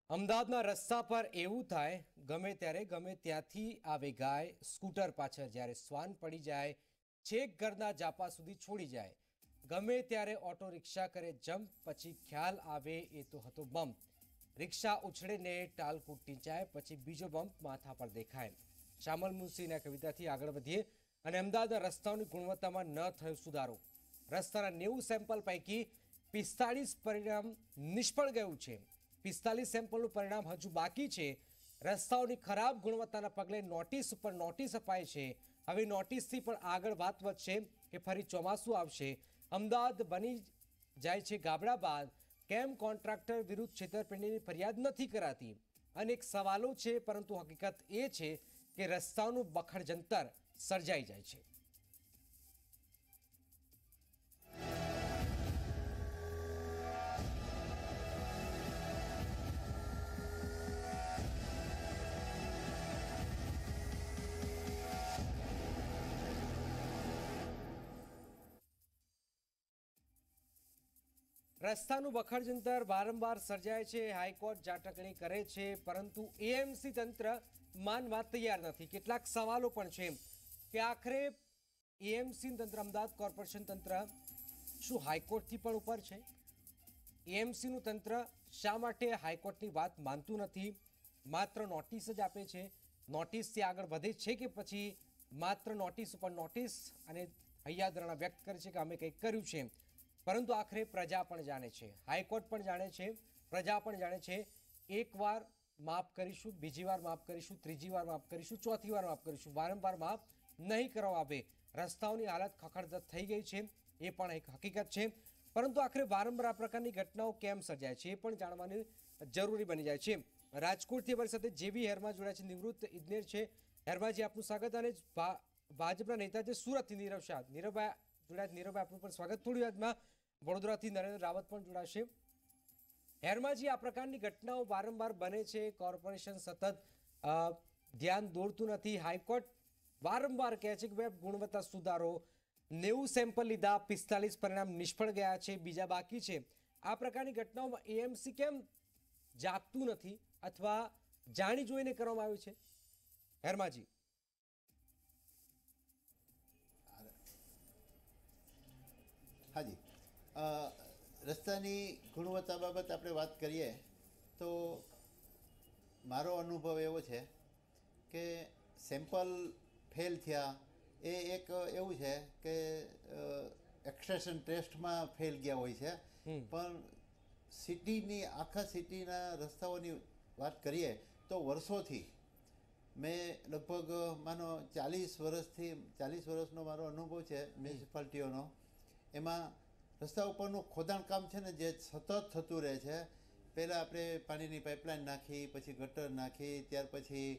અમદાવાદના રસ્તા પર એવું થાય ગમે ત્યારે ગમે ત્યાંથી આવે ગાય સ્કૂટર પાછળ જ્યારે શ્વાન પડી જાય છેક ઘરના જાપા સુધી છોડી જાય ગમે ત્યારે ઓટો રિક્ષા કરે જમ્પ પછી ખ્યાલ આવે એ તો હતો બમ્પ રિક્ષા ઉછળીને ટાલ કૂટી જાય પછી બીજો બમ્પ માથા પર દેખાય શામલ મુનશીના કવિતાથી આગળ વધીએ અને અમદાવાદના રસ્તાઓની ગુણવત્તામાં ન થયો સુધારો રસ્તાના 90 સેમ્પલ પૈકી 45 પરિણામ નિષ્ફળ ગયું છે 45 સેમ્પલનું પરિણામ હજુ બાકી છે રસ્તાઓની ખરાબ ગુણવત્તાના પગલે નોટિસ ઉપર નોટિસ અપાય છે હવે નોટિસથી પણ આગળ વાત વધશે કે ફરી ચોમાસું આવશે અમદાવાદ બની જાય છે ગાબડા બાદ કેમ કોન્ટ્રાક્ટર વિરુદ્ધ છેતરપિંડીની ફરિયાદ નથી કરાતી અનેક સવાલો છે પરંતુ હકીકત એ છે કે રસ્તાઓનું બખડ જંતર સર્જાઈ જાય છે રસ્તાનું બખડ જંતર વારંવાર સર્જાય છે હાઈકોર્ટ જાટકણી કરે છે પરંતુ એએમસી તંત્ર માનવા તૈયાર નથી કેટલાક સવાલો પણ છે કે આખરે એએમસી તંત્ર અમદાવાદ કોર્પોરેશન તંત્ર શું હાઈકોર્ટથી પણ ઉપર છે એએમસીનું તંત્ર શા માટે હાઈકોર્ટની વાત માનતું નથી માત્ર નોટિસ જ આપે છે નોટિસથી આગળ વધે છે કે પછી માત્ર નોટિસ ઉપર નોટિસ અને હૈયાદરણા વ્યક્ત કરે છે કે અમે કંઈક કર્યું છે પરંતુ આખરે પ્રજા પણ જાણે છે હાઈકોર્ટ પણ જાણે છે પ્રજા પણ જાણે છે એકવાર માફ કરીશું બીજી વાર માફ કરીશું ત્રીજી વાર માફ કરીશું ચોથી વાર માફ કરીશું વારંવાર માફ નહીં કરવામાં આવે રસ્તાઓની હાલત ખખડધજ થઈ ગઈ છે એ પણ એક હકીકત છે પરંતુ આખરે વારંવાર આ પ્રકારની ઘટનાઓ કેમ સર્જાય છે એ પણ જાણવાની જરૂરી બની જાય છે રાજકોટથી અમારી સાથે જેવી હેરમા જોડાય છે નિવૃત્ત ઇજનેર છે હેરમાજી આપનું સ્વાગત અને ભાજપના નેતા છે સુરતથી નીરવ શાહ નીરવભાઈ જોડાય નીરવભાઈ આપનું પણ સ્વાગત થોડી વારમાં વડોદરાથી નરેન્દ્ર રાવત પણ જોડાશે હેરમાજી આ પ્રકારની ઘટનાઓ વારંવાર બને છે કોર્પોરેશન સતત ધ્યાન દોરતું નથી હાઈકોર્ટ વારંવાર કહે છે કે ભાઈ ગુણવત્તા સુધારો 90 સેમ્પલ લીધા 45 પરિણામ નિષ્ફળ ગયા છે બીજા બાકી છે આ પ્રકારની ઘટનાઓમાં એએમસી કેમ જાગતું નથી અથવા જાણી જોઈને કરવામાં આવ્યું છે હેરમાજી હાજી રસ્તાની ગુણવત્તા બાબત આપણે વાત કરીએ તો મારો અનુભવ એવો છે કે સેમ્પલ ફેલ થયા એ એક એવું છે કે એક્સટ્રેશન ટેસ્ટમાં ફેલ ગયા હોય છે પણ સિટીની આખા સિટીના રસ્તાઓની વાત કરીએ તો વર્ષોથી મેં લગભગ માનો 40 વર્ષનો મારો અનુભવ છે મ્યુનિસિપાલિટીઓનો એમાં રસ્તા ઉપરનું ખોદાણ કામ છે ને જે સતત થતું રહે છે પહેલાં આપણે પાણીની પાઇપલાઇન નાખી પછી ગટર નાખી ત્યાર પછી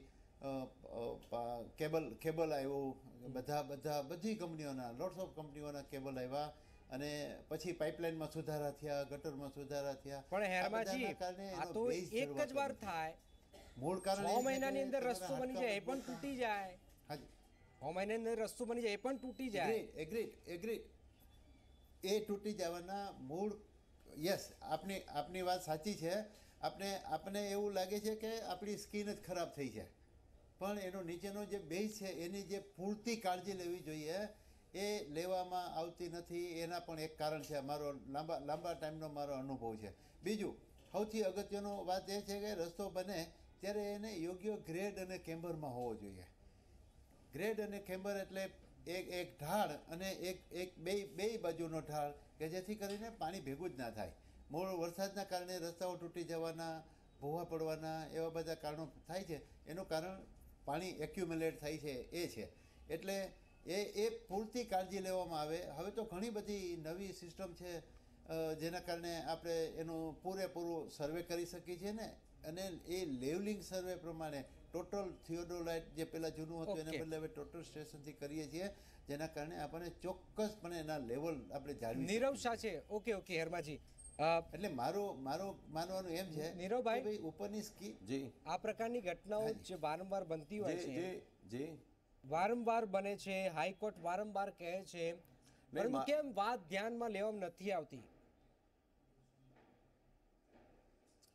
કેબલ આવ્યું બધી કંપનીઓના લોટ્સ ઓફ કંપનીઓના કેબલ આવ્યા અને પછી પાઇપલાઇનમાં સુધારા થયા ગટરમાં સુધારા થયા પણ હેરમાજી આ તો એક જ વાર થાય મૂળ કારણ 6 મહિનાની અંદર રસ્તો બની જાય એ પણ તૂટી જાય હાજી 6 મહિનાની અંદર રસ્તો બની જાય એ પણ તૂટી જાય એગ્રીડ એ તૂટી જવાના મૂળ યસ આપની વાત સાચી છે આપણે એવું લાગે છે કે આપણી સ્કિન જ ખરાબ થઈ છે પણ એનો નીચેનો જે બેઝ છે એની જે પૂરતી કાળજી લેવી જોઈએ એ લેવામાં આવતી નથી એના પણ એક કારણ છે મારો લાંબા ટાઈમનો મારો અનુભવ છે બીજું સૌથી અગત્યનો વાત એ છે કે રસ્તો બને ત્યારે એને યોગ્ય ગ્રેડ અને કેમ્બરમાં હોવો જોઈએ ગ્રેડ અને કેમ્બર એટલે એક ઢાળ અને એક બે બાજુનો ઢાળ કે જેથી કરીને પાણી ભેગું જ ના થાય મૂળ વરસાદના કારણે રસ્તાઓ તૂટી જવાના ભૂવા પડવાના એવા બધા કારણો થાય છે એનું કારણ પાણી એક્યુમ્યુલેટ થાય છે એ છે એટલે એ પૂરતી કાળજી લેવામાં આવે હવે તો ઘણી બધી નવી સિસ્ટમ છે જેના કારણે આપણે એનું પૂરેપૂરું સર્વે કરી શકીએ છીએ ને અને એ લેવલિંગ સર્વે પ્રમાણે ટોટલ થિયોડોલાઇટ જે પહેલાં જૂનું હતું એને બદલે હવે ટોટલ સ્ટેશનથી કરીએ છીએ જેના કારણે આપણને ચોક્કસપણે એના લેવલ આપણે જાળવી નીરવ શાહ છે ઓકે હેરમાજી એટલે મારું માનવાનું એમ છે નીરવભાઈ ભાઈ ઉપરની સ્કી જી આ પ્રકારની ઘટનાઓ જે વારંવાર બનતી હોય છે જી વારંવાર બને છે હાઈકોર્ટ વારંવાર કહે છે પરંતુ કેમ વાત ધ્યાનમાં લેવામાં નથી આવતી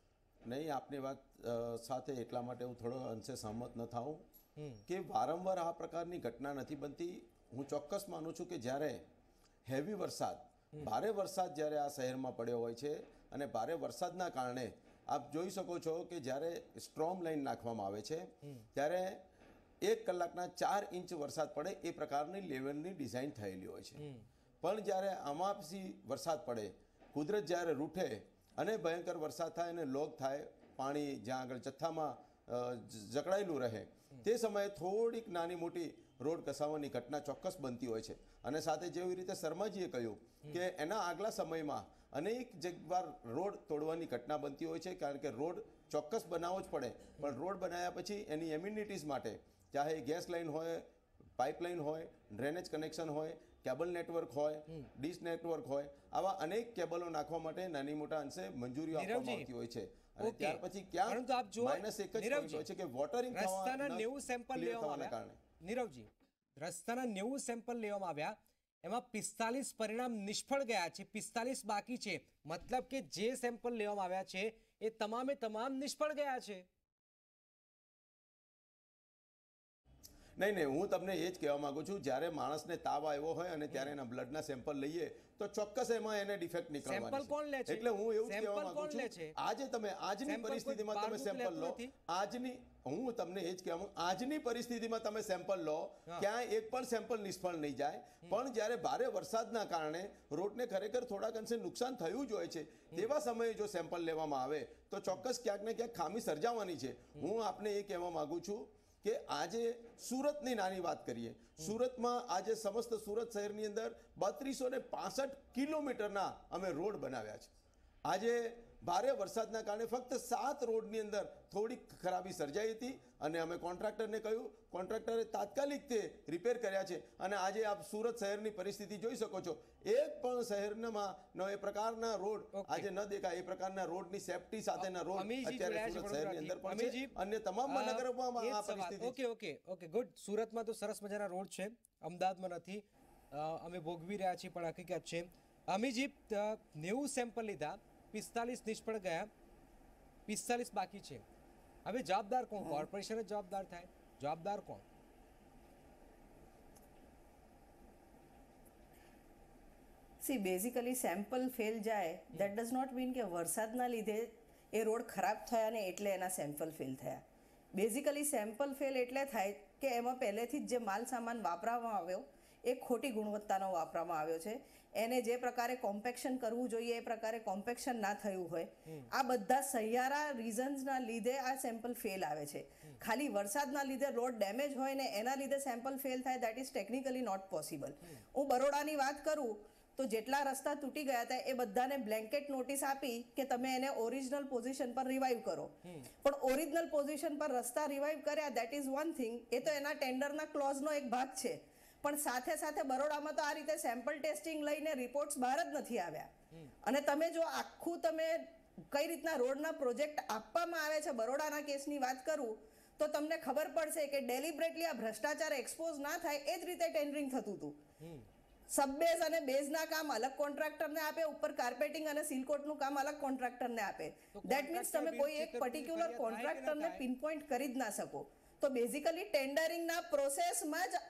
નહીં, આપની વાત સાથે એટલા માટે હું થોડો અંશે સહમત ન થાઉં કે વારંવાર આ પ્રકારની ઘટના નથી બનતી. હું ચોક્કસ માનું છું કે જ્યારે હેવી વરસાદ, ભારે વરસાદ જ્યારે આ શહેરમાં પડ્યો હોય છે અને ભારે વરસાદના કારણે આપ જોઈ શકો છો કે જ્યારે સ્ટ્રોમ લાઈન નાખવામાં આવે છે ત્યારે 1 કલાકના 4 ઇંચ વરસાદ પડે એ પ્રકારની લેવલની ડિઝાઇન થયેલી હોય છે. પણ જ્યારે આમાં પછી વરસાદ પડે, કુદરત જ્યારે રૂઠે અને ભયંકર વરસાદ થાય અને લોગ થાય, પાણી જ્યાં આગળ જથ્થામાં જકડાયેલું રહે, તે સમયે થોડીક નાની મોટી રોડ ઘસાવાની ઘટના ચોક્કસ બનતી હોય છે. અને સાથે જેવી રીતે શર્માજીએ કહ્યું કે એના આગલા સમયમાં અનેક જગ્યાએ રોડ તોડવાની ઘટના બનતી હોય છે, કારણ કે રોડ ચોક્કસ બનાવવો જ પડે, પણ રોડ બનાવ્યા પછી એની એમ્યુનિટીઝ માટે, ચાહે ગેસ લાઇન હોય, પાઇપલાઇન હોય, ડ્રેનેજ કનેક્શન હોય, કેબલ નેટવર્ક હોય, ડીશ નેટવર્ક હોય, આવા અનેક કેબલો નાખવા માટે નાની મોટા અંશે મંજૂરીઓ આપવામાં આવતી હોય છે. અને ત્યાર પછી ક્યાં માઇનસ એક જ પોઈન્ટ હોય છે કે વોટરિંગ રસ્તાના 90 સેમ્પલ લેવામાં આવ્યા. નીરવજી, રસ્તાના 90 સેમ્પલ લેવામાં આવ્યા, એમાં 45 પરિણામ નિષ્ફળ ગયા છે, 45 બાકી છે. મતલબ કે જે સેમ્પલ લેવામાં આવ્યા છે એ તમામે તમામ નિષ્ફળ ગયા છે. નહીં, હું તમને એ જ કહેવા માંગુ છું, જ્યારે માણસને તાવ આવ્યો હોય અને ત્યારે એના બ્લડના સેમ્પલ લઈએ તો ચોક્કસ એમાં એને ડિફેક્ટ નીકળવાની છે. એટલે હું એવું જ કહેવા માંગુ છું, આજે તમે આજની પરિસ્થિતિમાં તમે સેમ્પલ લો, હું તમને એ જ કહેવા, આજની પરિસ્થિતિમાં તમે સેમ્પલ લો, ક્યાંય એક પણ સેમ્પલ નિષ્ફળ નહીં જાય. પણ જ્યારે ભારે વરસાદના કારણે રોડને ખરેખર થોડાક અંશે નુકસાન થયું જ હોય છે, તેવા સમયે જો સેમ્પલ લેવામાં આવે તો ચોક્કસ ક્યાંક ને ક્યાંક ખામી સર્જાવાની છે. હું આપને એ કહેવા માંગુ છું કે આજે સુરતની નાની વાત કરીએ, સુરતમાં આજે સમસ્ત સુરત શહેરની અંદર 3265 કિલોમીટરના અમે રોડ બનાવ્યા છે. આજે ભારે વરસાદના કારણે ફક્ત 7 રોડની અંદર થોડીક ખરાબી સર્જાઈ હતી અને અમે કોન્ટ્રાક્ટરને કહ્યું, કોન્ટ્રાક્ટરે તાત્કાલિક તે રિપેર કર્યા છે. અને આજે આપ સુરત શહેરની પરિસ્થિતિ જોઈ શકો છો, એક પણ શહેરમાં એ પ્રકારના રોડ આજે ન દેખાય, એ પ્રકારના રોડની સેફટી સાથેના રોડ અત્યારે સુરત શહેરની અંદર પણ છે. અન્ય તમામ મહાનગરોમાં આ પરિસ્થિતિ. Okay good. સુરતમાં તો સરસ મજાના રોડ છે, અમદાવાદમાં નથી, અમે ભોગવી રહ્યા છીએ, પણ હકીકત છે. અમીજી, 90 સેમ્પલ લીધા, 45 નિષ્ફળ ગયા, 45 બાકી છે. હવે જવાબદાર કોણ? કોર્પોરેશન જ જવાબદાર થાય? જવાબદાર કોણ? સી બેઝિકલી સેમ્પલ ફેલ જાય દેટ ડઝ નોટ મીન કે વરસાદના લીધે એ રોડ ખરાબ થયા ને એટલે એના સેમ્પલ ફેલ થયા. બેઝિકલી સેમ્પલ ફેલ એટલે થાય કે એમાં પહેલેથી જ જે માલ સામાન વાપરવામાં આવ્યો એ ખોટી ગુણવત્તાનો વાપરવામાં આવ્યો છે. એને જે પ્રકારે કોમ્પેક્શન કરવું જોઈએ એ પ્રકારે કોમ્પેક્શન ના થયું હોય. આ બધા સહિયારા રીઝન્સના લીધે આ સેમ્પલ ફેલ આવે છે. ખાલી વરસાદના લીધે રોડ ડેમેજ હોય ને એના લીધે સેમ્પલ ફેલ થાય, that is technically not possible. હું બરોડાની વાત કરું તો જેટલા રસ્તા તૂટી ગયા હતા એ બધાને બ્લેન્કેટ નોટિસ આપી કે તમે એને ઓરિજિનલ પોઝિશન પર રિવાઇવ કરો. પણ ઓરિજિનલ પોઝિશન પર રસ્તા રિવાઇવ કર્યા, દેટ ઇઝ વન થિંગ, એ તો એના ટેન્ડરના ક્લોઝનો એક ભાગ છે. પણ સાથે સાથે બરોડામાં તો આ રીતે સેમ્પલ ટેસ્ટિંગ લઈને રિપોર્ટ્સ બહાર જ નથી આવ્યા. અને તમે જો આખું તમે કઈ રીતના રોડના પ્રોજેક્ટ આપવામાં આવે છે, બરોડાના કેસની વાત કરું તો તમને ખબર પડશે કે ડેલિબરેટલી આ ભ્રષ્ટાચાર એક્સપોઝ ના થાય એ જ રીતે ટેન્ડરિંગ થતું હતું. સબબેઝ અને બેઝના કામ અલગ કોન્ટ્રાક્ટરને આપે, ઉપર કાર્પેટિંગ અને સીલકોટનું કામ અલગ કોન્ટ્રાક્ટરને આપે. દેટ મીન્સ તમે કોઈ એક પર્ટિક્યુલર કોન્ટ્રાક્ટરને પિનપોઇન્ટ કરી જ ના શકો. તો બેઝિકલી ટેન્ડરિંગના પ્રોસેસમાં જ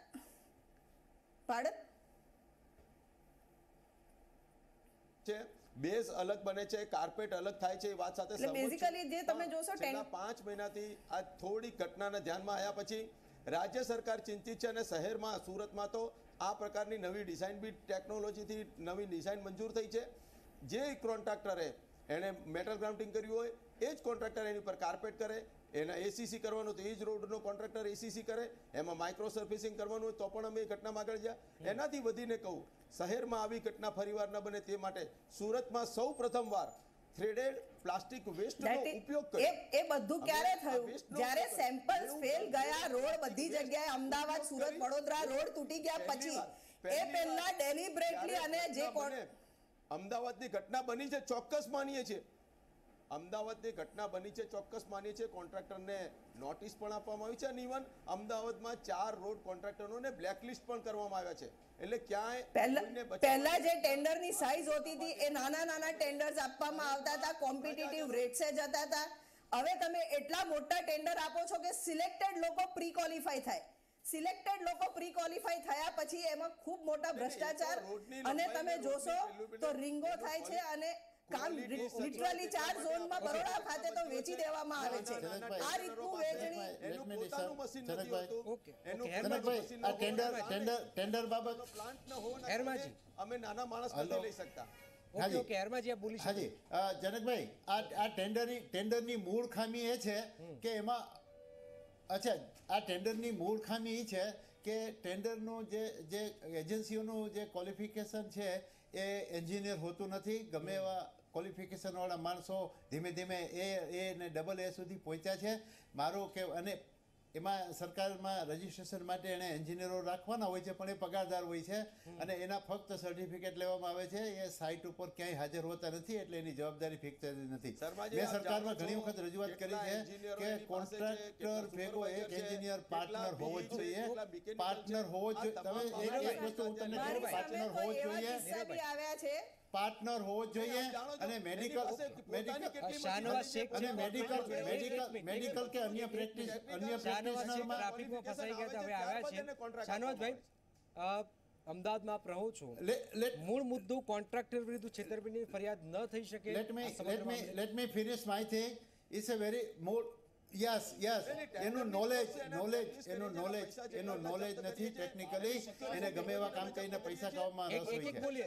બેઝ અલગ બને છે, કાર્પેટ અલગ થાય છે, એ વાત સાથે બેઝિકલી જે તમે જોશો 5 મહિનાથી આ થોડી ઘટનાને ધ્યાનમાં આવ્યા પછી રાજ્ય સરકાર ચિંતિત છે. અને શહેરમાં સુરતમાં તો આ પ્રકારની નવી ડિઝાઇન બી ટેકનોલોજીથી નવી ડિઝાઇન મંજૂર થઈ છે. જે કોન્ટ્રાક્ટરે એણે મેટલ ગ્રાઉન્ડિંગ કર્યું હોય એ જ કોન્ટ્રાક્ટર એની પર કાર્પેટ કરે, એના એસીસી કરવાનું તો એ જ રોડનો કોન્ટ્રાક્ટર એસીસી કરે, એમાં માઇક્રો સર્ફેસિંગ કરવાનું હોય તો પણ અમે એ ઘટનામાં આગળ ગયા. એનાથી વધીને કહું, શહેરમાં આવી ઘટના ફરીવાર ન બને તે માટે સુરતમાં સૌ પ્રથમવાર થ્રેડેડ પ્લાસ્ટિક વેસ્ટનો ઉપયોગ કર્યો. એ બધું ક્યારે થયું? જ્યારે સેમ્પલ્સ ફેલ ગયા, રોડ બધી જગ્યાએ અમદાવાદ, સુરત, વડોદરા રોડ તૂટી ગયા પછી એ પહેલા ડેલિબરેટલી અને જે અમદાવાદની ઘટના બની છે ચોક્કસ માનીએ છીએ, અમદાવાદની ઘટના બની છે ચોક્કસ માનીએ છીએ. કોન્ટ્રાક્ટરને નોટિસ પણ આપવામાં આવી છે અને ઇવન અમદાવાદમાં 4 રોડ કોન્ટ્રાક્ટરોને બ્લેકલિસ્ટ પણ કરવામાં આવ્યા છે. એટલે ક્યાંય પહેલા જે ટેન્ડરની સાઈઝ હોતી હતી એ નાના નાના ટેન્ડર્સ આપવામાં આવતા હતા, કોમ્પિટિટિવ રેટ્સે જતા હતા. હવે તમે એટલા મોટા ટેન્ડર આપો છો કે સિલેક્ટેડ લોકો પ્રી ક્વોલિફાય થાય. સિલેક્ટેડ લોકો પ્રી ક્વોલિફાય થયા પછી એમાં ખૂબ મોટા ભ્રષ્ટાચાર અને તમે જોશો તો રીંગો થાય છે અને કામ લિટરલી 4 ઝોનમાં બરોડા ખાતે તો વેચી દેવામાં આવે છે. આ રીતનું વેચણી એનું પોતાનું મશીન નથી હોતું. ઓકે એનું જનકભાઈ આ ટેન્ડર બાબત પ્લાન્ટ ન હોવાના હેરમાજી. કારણે અમે નાના માણસ નથી લઈ શકતા. ઓકે ઓકે હેરમાજી આપ બોલી શકો. હાજી જનકભાઈ આ ટેન્ડરની મૂળ ખામી એ છે કે એમાં અચ્છા આ ટેન્ડરની મૂળ ખામી એ છે કે ટેન્ડરનું જે એજન્સીઓનું જે ક્વોલિફિકેશન છે એ એન્જિનિયર હોતું નથી. ગમે એવા ક્વોલિફિકેશનવાળા માણસો ધીમે ધીમે એ ને ડબલ એ સુધી પહોંચ્યા છે. મારું કે અને એમાં સરકારમાં રજીસ્ટ્રેશન માટે એણે એન્જિનિયરો રાખવાના હોય છે પણ એ પગારદાર હોય છે અને એના ફક્ત સર્ટિફિકેટ લેવામાં આવે છે. એ સાઇટ ઉપર ક્યાંય હાજર હોતા નથી એટલે એની જવાબદારી ફિક્સ થતી નથી. શર્માજી, મેં આપ સરકારમાં જાણો ઘણી છો વખત રજૂઆત કરી છે કેટલા કે એન્જિનિયરો એની પાસે છે, કોન્ટ્રાક્ટર કેટલા ભેગો એક સુપરવાઇઝર છે, એન્જિનિયર પાર્ટનર કેટલા હોવો જ BE છે, જોઈએ. કેટલા mechanical પાર્ટનર છે. હોવો જ આ જોઈએ. તમામ તમે એક વસ્તુ હું તમને મારી કહું, સામે પાર્ટનર હોવો કોઈ જ એવા જોઈએ. કિસ્સા બી આવ્યા છે. પાર્ટનર હોવો જ જોઈએ આપ જાણો છો, અને એની મેડિકલ પાસે પોતાની કેટલી શાહનવાઝ શેખ અને છે. મેડિકલ કે અન્ય શાહનવાઝ શેખ પ્રેક્ટિશનરમાં ટ્રાફિકમાં ફસાઈ ગયા હતા, હવે આવ્યા છે. શાહનવાઝભાઈ, અમદાવાદમાં આપ રહો છો. મૂળ મુદ્દો કોન્ટ્રાક્ટર વિરુદ્ધ છેતરપિંડીની ફરિયાદ ન થઈ શકે. let me આ સમગ્ર મામલે. let me finish my thing. It's a very more yes એનું નોલેજ નથી ટેકનિકલી. એને ગમે એવા કામ કરીને પૈસા કમાવામાં રસ એક હોય એક છે. બોલીએ.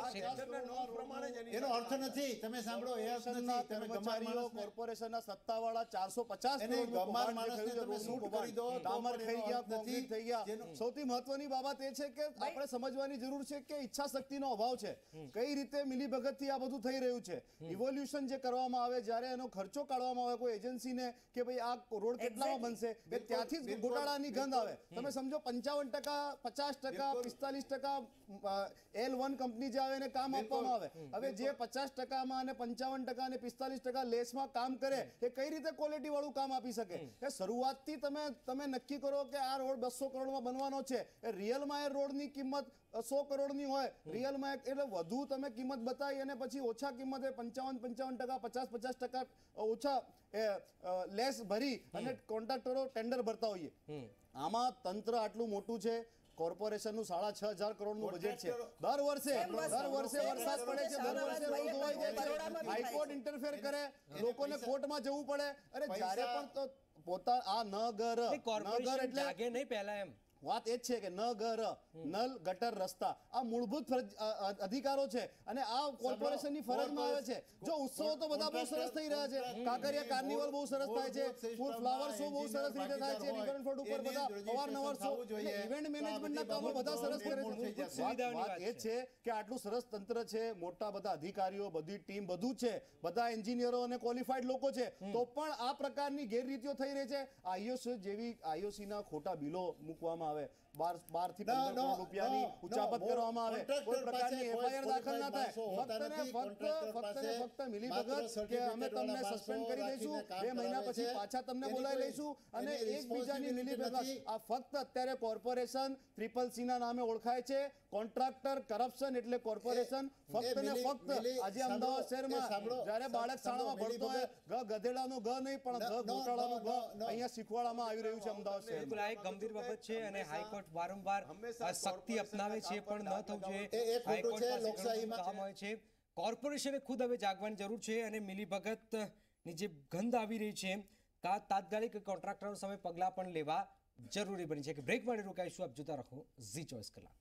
એનો અર્થ નથી. તમે સાંભળો, એ અર્થ નથી. તમે ગમાર કર્મચારીઓ માણસને કોર્પોરેશનના સત્તાવાળા 450 એને કરોડનું ગમાર કૌભાંડ માણસને થયું છે, તમે રોડનું શૂટ કૌભાંડ. કરી દો તો ડામર પણ થઈ એનો ગયા, અર્થ નથી. કોન્ક્રીટ થઈ ગયા. સૌથી મહત્વની બાબત એ છે કે આપણે સમજવાની જરૂર છે કે ઈચ્છા શક્તિનો અભાવ છે. કઈ રીતે મિલીભગતથી આ બધું થઈ રહ્યું છે. ઇવોલ્યુશન જે કરવામાં આવે, જ્યારે એનો ખર્ચો કાઢવામાં આવે કોઈ એજન્સીને કે ભાઈ આ રોડ કેટલામાં બનશે, એ ત્યાંથી જ ગોટાળાની ગંધ આવે. તમે સમજો 55%, 50%, 45% L1 કંપની જે આવે એને કામ આપવામાં આવે. હવે જે 50%માં અને 55% અને 45% લેસમાં કામ કરે એ કઈ રીતે ક્વોલિટી વાળું કામ આપી શકે? એ શરૂઆતથી તમે નક્કી કરો કે આ રોડ 200 કરોડમાં બનવાનો છે. એ રિયલમાં એ રોડની કિંમત 100 કરોડની હોય. રિયલમાં એટલે વધુ તમે કિંમત બતાવી અને પછી ઓછા કિંમતે 55% 50% ઓછા લેસ ભરી અને કોન્ટ્રાક્ટરો ટેન્ડર ભરતા હોઈએ. આમાં તંત્ર આટલું મોટું છે. કોર્પોરેશનનું 6,500 કરોડનું બજેટ છે. દર વર્ષે વરસાદ પડે છે, દર વર્ષે રોડ ધોવાઈ જાય છે. હાઈકોર્ટ ઇન્ટરફેર કરે, લોકોને કોર્ટમાં જવું પડે. અરે જ્યારે પણ તો પોતા આ નગર કોર્પોરેશન એટલે જાગે નહીં પહેલા એમ. વાત એ જ છે કે નગર, નલ, ગટર, રસ્તા આ મૂળભૂત અધિકારો છે અને આ કોર્પોરેશનની ફરજમાં આવે છે. જો ઉત્સવો તો બધા બહુ સરસ થઈ રહ્યા છે. કાંકરિયા કાર્નિવલ બહુ સરસ થાય છે, ફૂલ ફ્લાવર શો બહુ સરસ રીતે થાય છે, રિવર ફ્રન્ટ ઉપર બધા અવારનવાર શો, ઇવેન્ટ મેનેજમેન્ટના કામો બધા સરસ કરે છે. વાત એ છે કે આટલું સરસ તંત્ર છે, મોટા બધા અધિકારીઓ, બધી ટીમ, બધું છે, બધા એન્જિનિયરો અને ક્વોલિફાઈડ લોકો છે, તો પણ આ પ્રકારની ગેરરીતિઓ થઈ રહી છે. આઈઓસીના ખોટા બિલો મૂકવામાં આવે, 12 થી 15 કરોડ રૂપિયાની ઉચાપત કરવામાં આવે, કોઈ પ્રકારની એફઆઈઆર દાખલ ના થાય. ફક્ત મિલીભગત કે અમે તમને સસ્પેન્ડ કરી દઈશું, 2 મહિના પછી પાછા તમને બોલાવી લઈશું અને એકબીજાની મિલીભગત. આ ફક્ત અત્યારે કોર્પોરેશન CCC ના નામે ઓળખાય છે. કોન્ટ્રાક્ટર કરપ્શન એટલે કોર્પોરેશન. ફક્ત ને ફક્ત આજે અમદાવાદ શહેરમાં જ્યારે બાળક શાળામાં ભણતો હોય, ગધેડાનું ગ નહીં પણ ગોટાળાનું ગ અહીંયા શીખવાડવામાં આવી રહ્યું છે અમદાવાદ શહેરમાં. બિલકુલ આ એક ગંભીર બાબત છે અને હાઈકોર્ટ વારંવાર શક્તિ અપનાવે છે પણ ન થવું જોઈએ. હાઈકોર્ટ પાસે ઘણું કામ હોય છે. કોર્પોરેશને ખુદ હવે જાગવાની જરૂર છે અને મિલીભગતની જે ગંધ આવી રહી છે તાત્કાલિક કોન્ટ્રાક્ટરો સામે પગલાં પણ લેવા જરૂરી બની છે. કે બ્રેક માટે રોકાઈશું. આપ જોતા રહો ઝી 24 કલાક.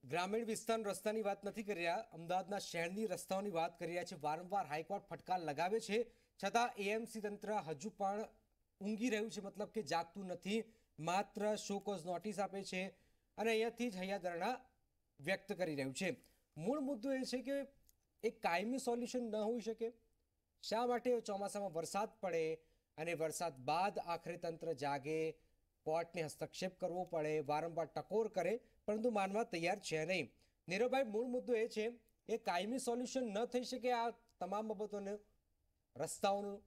ગ્રામીણ વિસ્તારના રસ્તાની વાત નથી કરી રહ્યા, અમદાવાદના શહેરની રસ્તાઓની વાત કરી રહ્યા છે. વારંવાર હાઈકોર્ટ ફટકાર લગાવે છે, છતાં એએમસી તંત્ર હજુ પણ ઊંઘી રહ્યું છે, મતલબ કે જાગતું નથી, માત્ર શો કોઝ નોટિસ આપે છે અને અહીંયાથી જ હૈયાદરણા વ્યક્ત કરી રહ્યું છે. મૂળ મુદ્દો એ છે કે એક કાયમી સોલ્યુશન ન હોઈ શકે. શા માટે ચોમાસામાં વરસાદ પડે અને વરસાદ બાદ આખરે તંત્ર જાગે, કોર્ટને હસ્તક્ષેપ કરવો પડે, વારંવાર ટકોર કરે, પરંતુ માનવા તૈયાર છે નહીં. નીરવભાઈ, મૂળ મુદ્દો એ છે એ કાયમી સોલ્યુશન ન થઈ શકે આ તમામ બાબતોને, રસ્તાઓનું?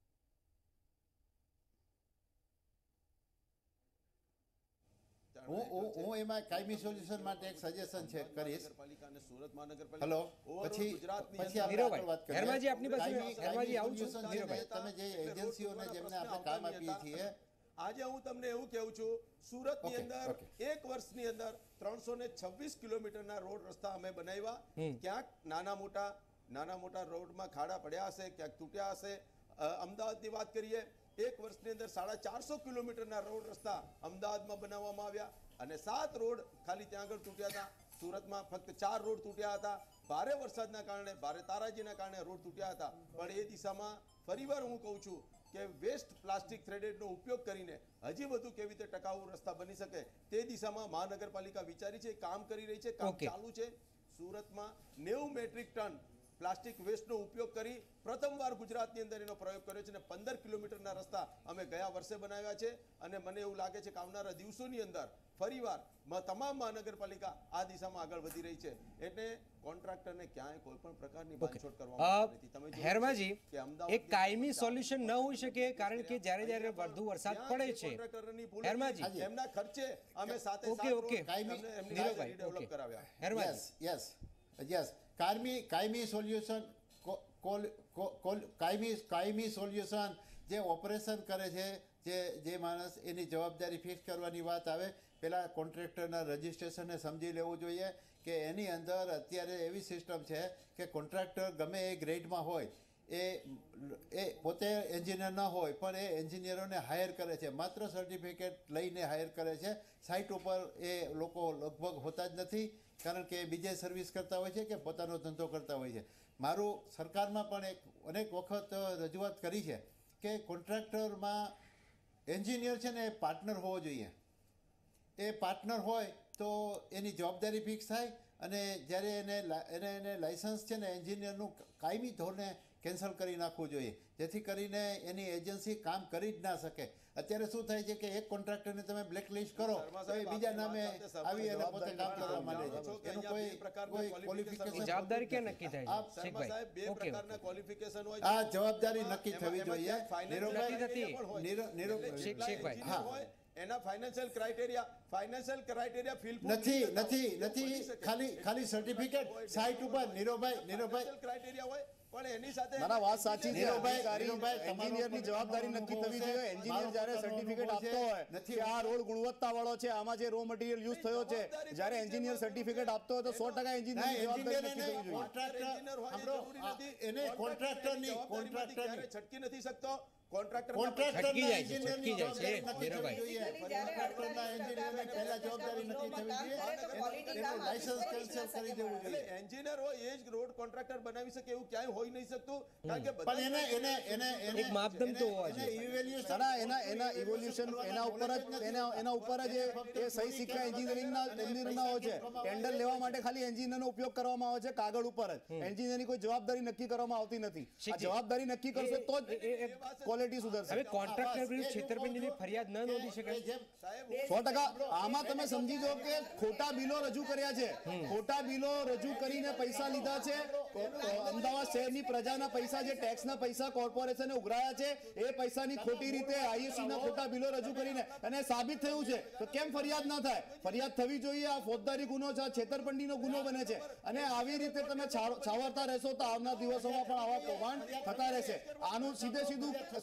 હું એમાં કાયમી સોલ્યુશન માટે એક સજેશન છે કરીશ. નગરપાલિકા અને સુરત મહાનગરપાલિકા હેલો, overall પછી ગુજરાતની પછી અંદર આપણે નીરવભાઈ, આગળ વાત કરીએ. હેરમાજી આપની પાસે, કાયમી હેરમાજી આવું છું. solution છે ને, તમે જે એજન્સીઓને જેમને આપણે કામ આપીએ છીએ, આજે હું તમને એવું કહું છું, સુરતની Okay, અંદર okay. એક વર્ષની અંદર 326 કિલોમીટરના રોડ રસ્તા અમે બનાવ્યા. ક્યાંક નાના મોટા રોડમાં ખાડા પડ્યા હશે, ક્યાંક તૂટ્યા હશે. અમદાવાદની વાત કરીએ, એક વર્ષની અંદર 450 કિલોમીટરના રોડ રસ્તા અમદાવાદમાં બનાવવામાં આવ્યા અને 7 રોડ ખાલી ત્યાં આગળ તૂટ્યા હતા. સુરતમાં ફક્ત 4 રોડ તૂટ્યા હતા. ભારે વરસાદના કારણે, ભારે તારાજીના કારણે રોડ તૂટ્યા હતા. પણ એ દિશામાં ફરીવાર હું કહું છું કે વેસ્ટ પ્લાસ્ટિક થ્રેડેડનો ઉપયોગ કરીને હજી વધુ કેવી રીતે ટકાઉ રસ્તા બની શકે તે દિશામાં મહાનગરપાલિકા વિચારી છે, કામ કરી રહી છે, કામ Okay. ચાલુ છે. સુરતમાં 90 મેટ્રિક ટન પ્લાસ્ટિક વેસ્ટનો ઉપયોગ કરી પ્રથમવાર ગુજરાતની અંદર એનો પ્રયોગ કર્યો છે અને 15 કિલોમીટરના રસ્તા અમે ગયા વર્ષે બનાવ્યા છે અને મને એવું લાગે છે કે આવનારા દિવસોની અંદર ફરીવાર તમામ મહાનગરપાલિકા આ દિશામાં આગળ વધી રહી છે. એટલે કોન્ટ્રાક્ટરને ક્યાંય કોઈ પણ પ્રકારની બાંધછોડ કરવામાં આવતી નથી. તમે જોયું હેરમાજી, કે અમદાવાદ એક કાયમી સોલ્યુશન ન હોઈ શકે, કારણ કે જ્યારે વધુ વરસાદ પડે છે, હેરમાજી, એમના ખર્ચે અમે સાથે Okay, okay. નીરવભાઈ ડેવલપ કરાવ્યા. હેરમાજી, yes. કાયમી સોલ્યુશન કાયમી સોલ્યુશન જે ઓપરેશન કરે છે, જે માણસ એની જવાબદારી ફિક્સ કરવાની વાત આવે, પહેલાં કોન્ટ્રાક્ટરના રજિસ્ટ્રેશનને સમજી લેવું જોઈએ કે એની અંદર અત્યારે એવી સિસ્ટમ છે કે કોન્ટ્રાક્ટર ગમે એ ગ્રેડમાં હોય, એ પોતે એન્જિનિયર ન હોય પણ એ એન્જિનિયરોને હાયર કરે છે, માત્ર સર્ટિફિકેટ લઈને હાયર કરે છે. સાઇટ ઉપર એ લોકો લગભગ હોતા જ નથી, કારણ કે બીજે સર્વિસ કરતા હોય છે કે પોતાનો ધંધો કરતા હોય છે. મારું સરકારમાં પણ અનેક વખત રજૂઆત કરી છે કે કોન્ટ્રાક્ટરમાં એન્જિનિયર છે ને એ પાર્ટનર હોવો જોઈએ. એ પાર્ટનર હોય તો એની જવાબદારી ફિક્સ થાય અને જ્યારે એને લાયસન્સ છે ને એન્જિનિયરનું કાયમી ધોરણે કેન્સલ કરી નાખવું જોઈએ, જેથી કરીને એની એજન્સી કામ કરી જ ના શકે. અત્યારે શું થાય છે કે એક કોન્ટ્રાક્ટરને તમે બ્લેકલિસ્ટ કરો તો એ બીજા નામે આવી અને પોતે કામ કરવા માંડે છે. એનું કોઈ ક્વોલિફિકેશન, જવાબદારી ક્યાં નક્કી થાય છે? શેખભાઈ, શેખભાઈ, બે okay. પ્રકારના qualification હોય છે. આ જવાબદારી નક્કી થવી જોઈએ. શેખભાઈ, હા, એના ફાઇનાન્શિયલ ક્રાઇટેરિયા ફિલ નથી ખાલી સર્ટિફિકેટ સાઇટ ઉપર. નીરવભાઈ ક્રાઇટેરિયા હોય પણ એની સાથે ના વાત સાચી છે. નીરવભાઈ, એન્જિનિયરની જવાબદારી નક્કી થવી જોઈએ. એન્જિનિયર જ્યારે સર્ટિફિકેટ આપતો હોય કે આ રોડ ગુણવત્તાવાળો છે, આમાં જે રો મટીરિયલ યુઝ થયો છે, જ્યારે એન્જિનિયર સર્ટિફિકેટ આપતો હોય તો 100% એન્જિનિયરની જવાબદારી નક્કી થવી જોઈએ. છટકી નથી શકતો. કોન્ટ્રાક્ટર છટકી જાય છે, નીરવભાઈ. એન્જિનિયર હોય એ જ રોડ કોન્ટ્રાક્ટર બનાવી શકે એવું ક્યાંય હોઈ નહીં શકતું, કારણ કે એક માપદંડ તો હોવા જોઈએ. એના ઇવોલ્યુશન એના ઉપર જ એ સહી સિક્કા એન્જિનિયરના હોય છે. ટેન્ડર લેવા માટે ખાલી એન્જિનિયરનો ઉપયોગ કરવામાં આવે છે, કાગળ ઉપર જ. એન્જિનિયરની કોઈ જવાબદારી નક્કી કરવામાં આવતી નથી. આ જવાબદારી નક્કી કરશે તો જ ક્વોલિટી સુધરશે. હવે કોન્ટ્રાક્ટર વિરુદ્ધ છેતરપિંડીની ફરિયાદ ન નોંધી શકાય? 100%. આમાં તમે સમજી જો કે ખોટા બિલો રજૂ કર્યા છે, ખોટા બિલો રજૂ કરીને પૈસા લીધા છે. અમદાવાદ શહેરની પ્રજાના પૈસા, જે ટેક્સના પૈસા કોર્પોરેશને ઉઘરાયા છે, એ પૈસાની ખોટી રીતે આઈએસસીના ખોટા બિલો રજૂ કરીને અને સાબિત થયું છે, તો કેમ ફરિયાદ ના થાય? ફરિયાદ થવી જોઈએ. આ ફોજદારી ગુનો છે, આ છેતરપિંડીનો ગુનો બને છે અને આવી રીતે તમે છાવરતા રહેશો તો આવનાર દિવસોમાં પણ આવા કૌભાંડ થતા રહેશે. આનું સીધું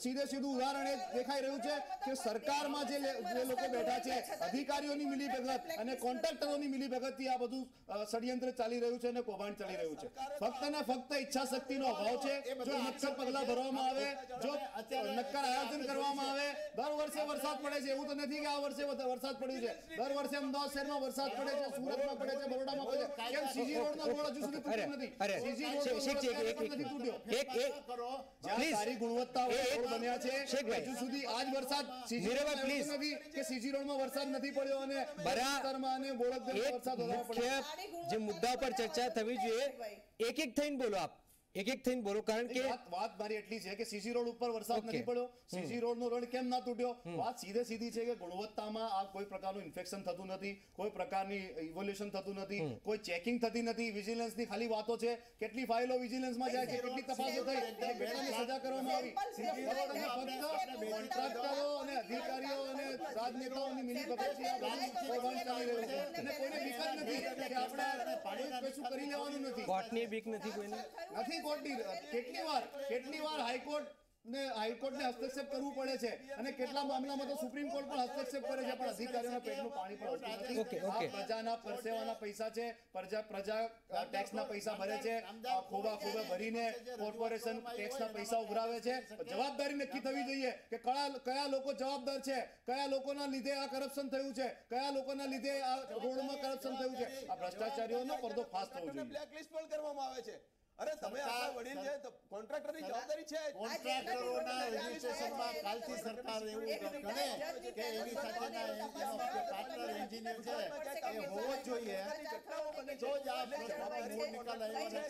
સીધે સીધું ઉદાહરણ એ દેખાઈ રહ્યું છે કે સરકારમાં જે લોકો બેઠા છે, અધિકારીઓની મિલીભગત અને કોન્ટ્રાક્ટરોની મિલીભગતથી આ બધું ષડયંત્ર ચાલી રહ્યું છે અને કૌભાંડ ચાલી રહ્યું છે. ફક્ત ને ફક્ત ઈચ્છા શક્તિનો અભાવ છે. જો નક્કર પગલા ભરવામાં આવે, જો નક્કર આયોજન કરવામાં આવે. દર વર્ષે વરસાદ પડે છે, એવું તો નથી કે આ વર્ષે વરસાદ પડ્યું છે. દર વર્ષે અમદાવાદ શહેરમાં વરસાદ પડે છે, સુરતમાં પડે છે, બરોડામાં પડે છે. કેમ સીજી રોડનો રોડ હજુ સુધી તૂટ્યો નથી? સીજી રોડ નથી તૂટ્યો. જ્યાં સારી ગુણવત્તાવાળા રોડ બન્યા છે, હજુ સુધી આજ વરસાદ સીજી રોડ નથી કે સીજી રોડમાં વરસાદ નથી પડ્યો અને વિસ્તારમાં અને બોળકદેવમાં વરસાદ વધારે પડ્યો. જે મુદ્દા પર ચર્ચા થવી જોઈએ, એક થઈને બોલો આપ, એક થઈને બોલો, કારણ કે વાત મારી એટલી છે કે સીસી રોડ ઉપર વરસાદ નથી પડ્યો. સીસી રોડ નો રોડ કેમ ના તૂટ્યો? વાત સીધી છે કે ગુણવત્તામાં આ કોઈ પ્રકારનું ઇન્ફેક્શન થતું નથી, કોઈ પ્રકારની ઇવોલ્યુશન થતું નથી, કોઈ ચેકિંગ થતી નથી. વિજિલન્સ ની ખાલી વાતો છે. કેટલી ફાઇલો વિજિલન્સમાં જાય છે, કેટલી તપાસો થઈ અને કેટલાને સજા કરવામાં આવી. સીસી રોડ ફક્ત કોન્ટ્રાક્ટરો અને અધિકારીઓ અને રાજનેતાઓની મિલીભગતથી આ બધું કૌભાંડ ચાલી રહ્યું છે અને કોઈને બીક જ નથી કે આપણે કશું કરી લેવાનું નથી. કોર્ટની બીક નથી કોઈને? નથી કોર્ટની. કેટલી વાર હાઈકોર્ટને હસ્તક્ષેપ કરવું પડે છે અને કેટલા મામલામાં તો સુપ્રીમ કોર્ટ પણ હસ્તક્ષેપ કરે છે, પણ અધિકારીઓના પેટનું પાણી પણ હલતું નથી. આ પ્રજાના પરસેવાના પૈસા છે, પ્રજા ટેક્સના પૈસા ભરે છે, ખોબા ભરીને કોર્પોરેશન ટેક્સના પૈસા ઉઘરાવે છે. જવાબદારી નક્કી થવી જોઈએ કે કયા લોકો જવાબદાર છે, કયા લોકોના લીધે આ કરપ્શન થયું છે, કયા લોકોના લીધે આ રોડમાં કરપ્શન થયું છે. આ ભ્રષ્ટાચારીઓનો પર્દો ફાસ થવો જોઈએ. બ્લેકલિસ્ટ પણ કરવામાં આવે છે. અરે તમે આટલા વડીલ છે તો કોન્ટ્રાક્ટરની જવાબદારી છે. કોન્ટ્રાક્ટરોના રજીસ્ટ્રેશનમાં કાલથી સરકાર એવું ગણે કે એની સાથેના એનો પાર્ટનર એન્જિનિયર છે એ હોવો જોઈએ, તો જ આ પ્રશ્નોનો મૂળ નિકાલ આવવાનો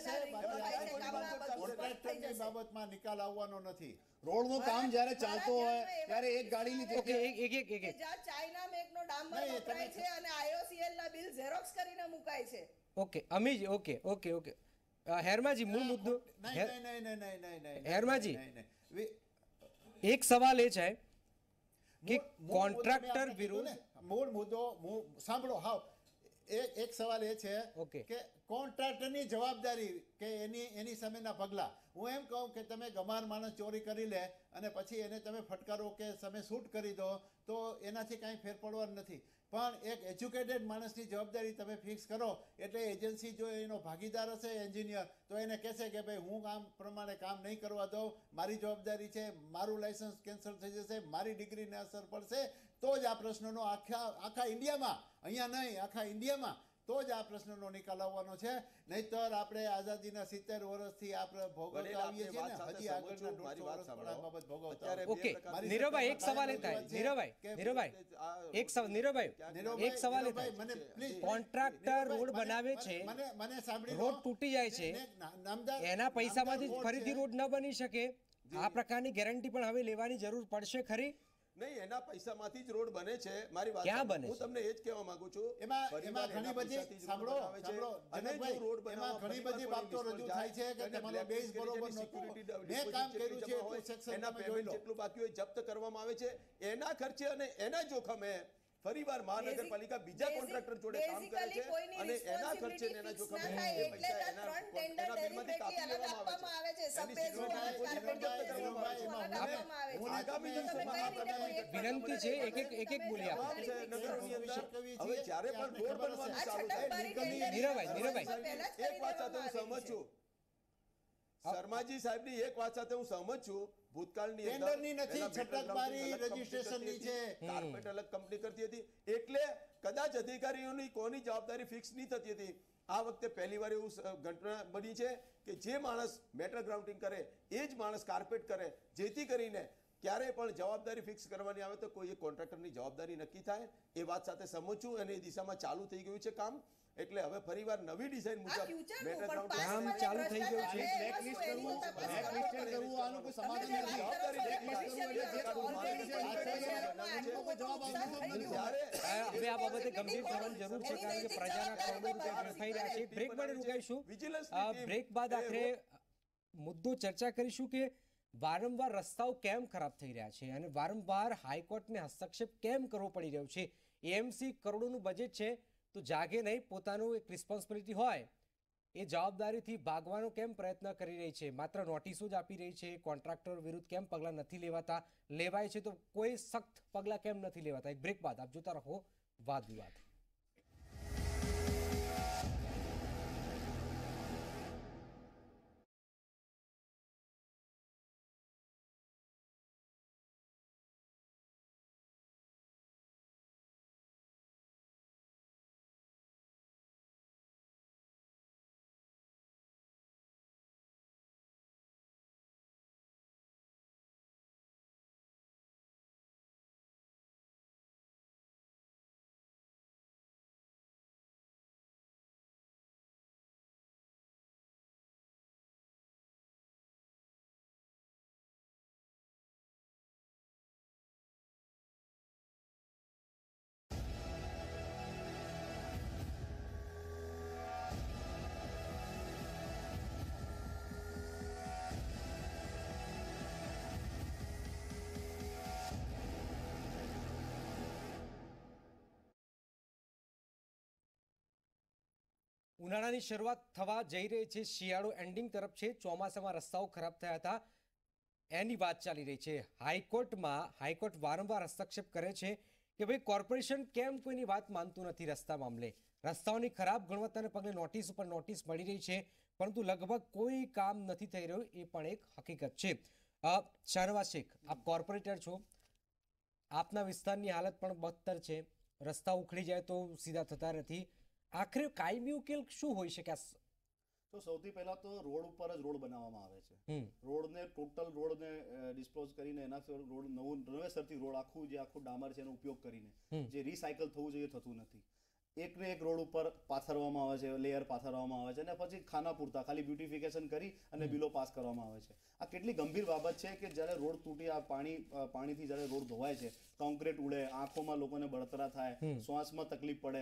છે. કોન્ટ્રાક્ટરની બાબતમાં નિકાલ આવવાનો નથી. રોડનું કામ જ્યારે ચાલતો હોય ત્યારે એક ગાડીની એક જ્યાં ચાઇના મેકનો ડામર વપરાય છે અને IOCL ના બિલ ઝેરોક્સ કરીને મુકાય છે. ઓકે અમીજ, ઓકે હેરમાજી, મૂળ મુદ્દો હેરમાજી, એક સવાલ એ છે કે કોન્ટ્રાક્ટર વિરુદ્ધ મૂળ મુદ્દો સાંભળો. હાવ એક સવાલ એ છે કે કોન્ટ્રાક્ટરની જવાબદારી કે એની સામેના પગલા. હું એમ કહું કે તમે ગમાર માણસ ચોરી કરી લે અને પછી એને તમે ફટકારો કે તમે શૂટ કરી દો તો એનાથી કાંઈ ફેર પડવાનું નથી. પણ એક એજ્યુકેટેડ માણસની જવાબદારી તમે ફિક્સ કરો એટલે એજન્સી જો એનો ભાગીદાર હશે એન્જિનિયર તો એને કહેશે કે ભાઈ હું કામ પ્રમાણે કામ નહીં કરવા દઉં, મારી જવાબદારી છે, મારું લાયસન્સ કેન્સલ થઈ જશે, મારી ડિગ્રીને અસર પડશે, તો જ આ પ્રશ્નનો આખા ઇન્ડિયામાં, અહીંયા નહીં આખા ઇન્ડિયામાં તો જ આ પ્રશ્નનો નિકાલ આવવાનો છે. નહીતર આપણે આઝાદીના 70 વર્ષથી આપણે ભોગવતા આવીએ છીએ ને, હજી આગળના 150 વર્ષ પણ આ બાબત ભોગવતા. ઓકે નીરવભાઈ, એક સવાલ એ થાય, નીરવભાઈ એક સવાલ એ થાય, મને પ્લીઝ, કોન્ટ્રાક્ટર રોડ બનાવે છે, મને સાંભળી, રોડ તૂટી જાય છે, એના પૈસામાંથી ફરીથી રોડ ન બની શકે, આ પ્રકારની ગેરંટી પણ હવે લેવાની જરૂર પડશે ખરી? નહીં, એના પૈસામાંથી જ રોડ બને છે. મારી વાત ક્યાં બને? હું તમને એ જ કહેવા માંગુ છું. એમાં ઘણી બધી સાંભળો એમાં ઘણી બધી બાબતો રજૂ થાય છે કે તમારો બેઝ બરોબર નહોતું, મેં કામ કર્યું છે એટલું સેક્શન એના પેમેન્ટ જેટલું બાકી હોય જપ્ત કરવામાં આવે છે. એના ખર્ચે અને એના જોખમે ફરીવાર મહાનગરપાલિકા બીજા કોન્ટ્રાક્ટર જોડે કામ કરે છે અને એના ખર્ચે અને એના જોખમે એ પૈસા એના બિલમાંથી કાપી લેવામાં આવે છે. વિનંતી છે એક બોલી આપ. હવે જ્યારે પણ રોડ બનવાનું ચાલુ થાય, નીરવભાઈ એક વાત સાથે હું સહમત છું, શર્માજી સાહેબની એક વાત સાથે હું સહમત છું. ભૂતકાળની ટેન્ડરની નથી, છટકબારી રજીસ્ટ્રેશનની છે. કાર્પેટ અલગ કંપની કરતી હતી એટલે કદાચ અધિકારીઓની કોની જવાબદારી ફિક્સ નહીં થતી હતી. આ વખતે પહેલી વાર એવું ઘટના બની છે કે જે માણસ મેટલ ગ્રાઉન્ડિંગ કરે એ જ માણસ કાર્પેટ કરે, જેથી કરીને ક્યારે પણ જવાબદારી ફિક્સ કરવાની આવે તો કોઈ કોન્ટ્રાક્ટરની જવાબદારી નક્કી થાય. એ વાત સાથે સમજ છું અને એ દિશામાં ચાલુ થઈ ગયું છે કામ. એટલે હવે ફરીવાર નવી ડિઝાઇન મુજબ મેટલ ગ્રાઉન્ડ કામ ચાલુ થઈ ગયું છે. હવે આ બાબતે ગંભીર થવાની જરૂર છે, કારણ કે પ્રજાના કરોડો રૂપિયા વેડફાઈ રહ્યા છે. બ્રેક માટે રોકાઈશું. બ્રેક બાદ આખરે મુદ્દો ચર્ચા કરીશું કે વારંવાર રસ્તાઓ કેમ ખરાબ થઈ રહ્યા છે અને વારંવાર હાઈકોર્ટને હસ્તક્ષેપ કેમ કરવો પડી રહ્યો છે. એએમસી કરોડોનું બજેટ છે તો જાગે નહીં, પોતાનું એક રિસ્પોન્સિબિલિટી હોય એ જવાબદારીથી ભાગવાનો કેમ પ્રયત્ન કરી રહી છે? માત્ર નોટિસો જ આપી રહી છે? કોન્ટ્રાક્ટર વિરુદ્ધ કેમ પગલાં નથી લેવાતા? લેવાય છે તો કોઈ સખ્ત પગલાં કેમ નથી લેવાતા? એક બ્રેક બાદ આપ જોતા રહો વાદ વિવાદ. ઉનાળાની શરૂઆત થવા જઈ રહી છે, શિયાળો એન્ડિંગ તરફ છે, ચોમાસામાં રસ્તાઓ ખરાબ થયા હતા એની વાત ચાલી રહી છે. હાઈકોર્ટ વારંવાર હસ્તક્ષેપ કરે છે કે ભાઈ કોર્પોરેશન કેમ કોઈની વાત માનતું નથી રસ્તા મામલે. રસ્તાઓની ખરાબ ગુણવત્તાને પગલે નોટિસ ઉપર નોટિસ મળી રહી છે, પરંતુ લગભગ કોઈ કામ નથી થઈ રહ્યું, એ પણ એક હકીકત છે. શાહનવાઝ શેખ, આપ કોર્પોરેટર છો, આપના વિસ્તારની હાલત પણ બદતર છે. રસ્તા ઉખડી જાય તો સીધા થતા નથી. આખરે કાયમી ઉકેલ શું હોઈ શકે? તો સૌથી પહેલા તો રોડ ઉપર જ રોડ બનાવવામાં આવે છે. રોડને ટોટલ રોડને ડિસ્પોઝ કરીને એનાથી રોડ નવેસરથી રોડ આખું ડામર છે એનો ઉપયોગ કરીને જે રિસાયકલ થવું જોઈએ થતું નથી. એકને એક રોડ ઉપર પાથરવામાં આવે છે, લેયર પાથરવામાં આવે છે અને પછી ખાના પૂરતા ખાલી બ્યુટિફિકેશન કરી અને બિલો પાસ કરવામાં આવે છે. આ કેટલી ગંભીર બાબત છે કે જ્યારે રોડ તૂટી, આ પાણીથી જ્યારે રોડ ધોવાય છે, કોન્ક્રીટ ઉડે, આંખોમાં લોકોને બળતરા થાય, શ્વાસમાં તકલીફ પડે,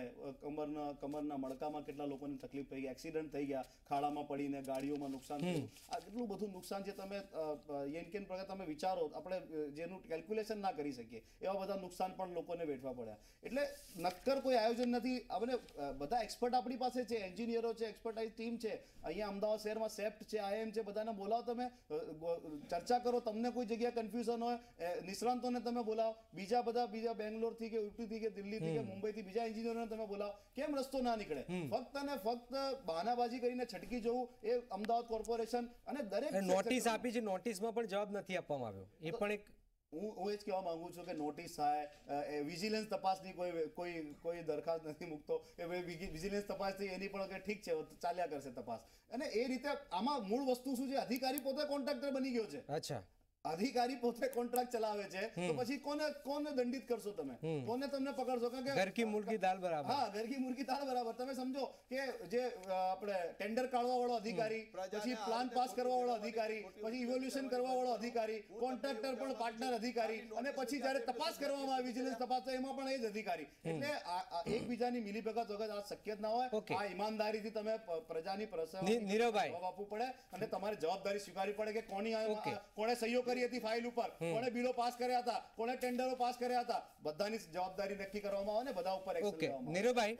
કમરના મણકામાં કેટલા લોકોને તકલીફ થઈ ગઈ, એક્સિડન્ટ થઈ ગયા, ખાડામાં પડીને ગાડીઓમાં નુકસાન થયું. આ કેટલું બધું નુકસાન છે. તમે યેનકેન પ્રકાર તમે વિચારો, આપણે જેનું કેલ્ક્યુલેશન ના કરી શકીએ એવા બધા નુકસાન પણ લોકોને વેઠવા પડ્યા. એટલે નક્કર કોઈ આયોજન નથી. આપણે બધા એક્સપર્ટ આપણી પાસે છે, એન્જિનિયરો છે, એક્સપર્ટાઇઝ ટીમ છે. અહીંયા અમદાવાદ શહેરમાં સેફ્ટ છે, આઈએમ છે, બધાને બોલાવો, તમે ચર્ચા કરો. તમને કોઈ જગ્યાએ કન્ફ્યુઝન હોય, નિષ્ણાંતોને તમે બોલાવો. બીજા બેંગ્લોરથી કે યુપીથી કે દિલ્હીથી કે મુંબઈથી બીજા એન્જિનિયરોને તમે બોલાવો. કેમ રસ્તો ના નીકળે? ફક્ત ને ફક્ત બહાનાબાજી કરીને છટકી જવું એ અમદાવાદ કોર્પોરેશન અને દરેક નોટિસ આપી છે, નોટિસમાં પણ જવાબ નથી આપવામાં આવ્યો. એ પણ એક હું એ જ કહેવા માંગુ છું કે નોટિસ થાય, વિજિલન્સ તપાસની કોઈ દરખાસ્ત નથી મૂકતો કે વિજિલન્સ તપાસ થઈ એની પણ ઠીક છે, ચાલ્યા કરશે તપાસ. અને એ રીતે આમાં મૂળ વસ્તુ શું છે? અધિકારી પોતે કોન્ટ્રાક્ટર બની ગયો છે. અચ્છા, અધિકારી પોતે કોન્ટ્રાક્ટ ચલાવે છે, તો પછી કોને દંડિત કરશો તમે? કોને તમને પકડશો? કારણ કે ઘર કી મુર્ગી દાલ બરાબર. હા, ઘર કી મુર્ગી દાલ બરાબર. તમે સમજો કે જે આપણે ટેન્ડર કાઢવા વાળો અધિકારી, પછી પ્લાન પાસ કરવા વાળો અધિકારી, પછી ઇવોલ્યુશન કરવા વાળો અધિકારી, કોન્ટ્રાક્ટર પણ પાર્ટનર અધિકારી, અને પછી જ્યારે તપાસ કરવામાં આવે વિજિલન્સ તપાસ, તો એમાં પણ એ જ અધિકારી. એટલે એકબીજાની મિલીભગત વગર આ શક્ય જ ના હોય. આ ઈમાનદારીથી તમે પ્રજાની જવાબ આપવું પડે અને તમારી જવાબદારી સ્વીકારવી પડે કે કોણે સહયોગ કરી હતી ફાઇલ ઉપર, કોણે બિલો પાસ કર્યા હતા, કોણે ટેન્ડરો પાસ કર્યા હતા, બધાની જવાબદારી નક્કી કરવામાં આવે ને બધા ઉપર એક્શન લેવામાં આવે. નીરવભાઈ,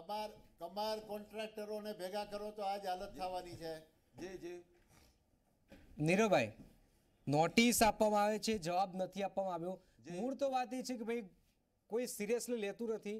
કમાર કોન્ટ્રાક્ટરોને ભેગા કરો તો આ જ હાલત થવાની છે. નીરવભાઈ, નોટિસ આપવામાં આવે છે, જવાબ નથી આપવામાં આવ્યો. મૂળ તો વાત એ છે કે ભાઈ કોઈ સિરિયસલી લેતું નથી.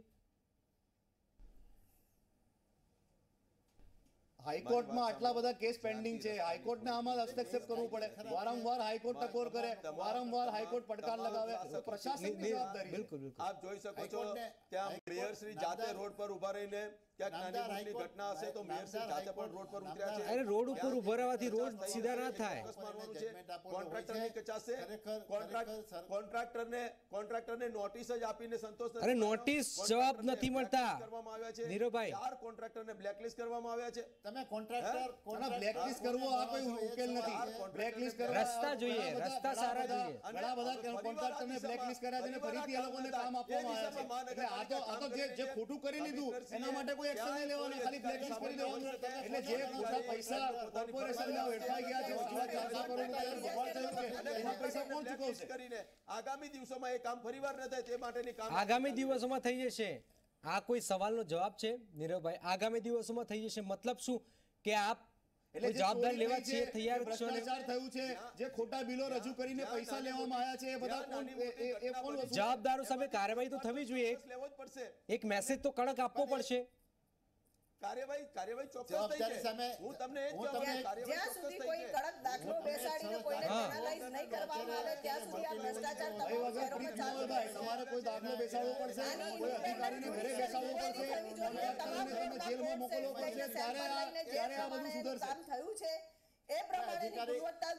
હાઈકોર્ટમાં આટલા બધા કેસ પેન્ડિંગ છે, હાઈકોર્ટને આમાં હસ્તક્ષેપ કરવું પડે. વારંવાર હાઈકોર્ટ ટકોર કરે, વારંવાર હાઈકોર્ટ પડકાર લગાવે, પ્રશાસનની જવાબદારી. બિલકુલ. આપ જોઈ શકો છો ત્યાં મેયર શ્રી જાતે રોડ પર ઉભા રહીને ક્યાંક નાની મોટી ઘટના હશે તો મેયર શ્રી જાતે પણ રોડ પર ઉતર્યા છે. અરે રોડ ઉપર ઉભા રહેવાથી રોડ સીધા ના થાય. કોન્ટ્રાક્ટરની કચાશે, કોન્ટ્રાક્ટરને નોટિસ જ આપીને સંતોષ નથી. અરે નોટિસ જવાબ નથી મળતા કરવામાં આવ્યા છે. નીરવભાઈ, 4 કોન્ટ્રાક્ટરને બ્લેકલિસ્ટ કરવામાં આવ્યા છે. તમે કોન્ટ્રાક્ટર બ્લેકલિસ્ટ કરવો આ કોઈ ઉકેલ નથી. બ્લેકલિસ્ટ કરવા રસ્તા જોઈએ, રસ્તા સારા જોઈએ. ઘણા બધા કોન્ટ્રાક્ટરને બ્લેકલિસ્ટ કર્યા છે અને ફરીથી એ લોકોને કામ આપવામાં આવ્યા છે. એટલે આ તો જે ખોટું કરી લીધું એના માટે કોઈ એક્શન નહીં લેવાનું, ખાલી બ્લેકલિસ્ટ કરી દેવાનું. એટલે જે ખોટા પૈસા કોર્પોરેશનના વેડફાઈ ગયા છે, 4.5 કરોડ રૂપિયા બગાડ થયો છે, એના પૈસા કોણ ચૂકવશે? કરીને આગામી દિવસોમાં એ કામ ફરીવાર ન થાય તે માટેની કામ આગામી દિવસોમાં થઈ જશે. આ કોઈ સવાલનો જવાબ છે નીરવભાઈ? આગામી દિવસોમાં થઈ જશે મતલબ શું? કે આપ એટલે જે જવાબદારી ચોરી લેવા થઈ છીએ છે, તૈયાર જે છો ને? ભ્રષ્ટાચાર થયું છે, જે ખોટા બિલો રજૂ કરીને પૈસા લેવામાં આવ્યા છે, એ બધા કોણ એ કોણ વસૂલ? જવાબદારો સામે કાર્યવાહી તો થવી જોઈએ. લેવો જ પડશે. એક મેસેજ તો કડક આપવો પડશે. કાર્યવાહી ચોક્કસ થઈ જવાબદારી છે. સામે હું તમને એ જ હું કહેવા માંગુ, તમને- કાર્યવાહી જ્યાં ચોક્કસ સુધી થઈ કોઈ છે. કડક દાખલો બેસાડીને કોઈને પેનલાઇઝ નહીં કરવામાં આવે ત્યાં સુધી આ ભ્રષ્ટાચાર ભાઈ તમામ વગર શહેરોમાં પ્રીત ચાલુ મોહનભાઈ, રહેશે. તમારે કોઈ દાખલો બેસાડવો પડશે, કોઈ અધિકારીને ઘરે બેસાડવો પડશે, કોન્ટ્રાક્ટરને તમે જેલમાં મોકલવો પડશે, ત્યારે આ બધું સુધરશે. કામ થયું છે એ પ્રમાણેની ગુણવત્તા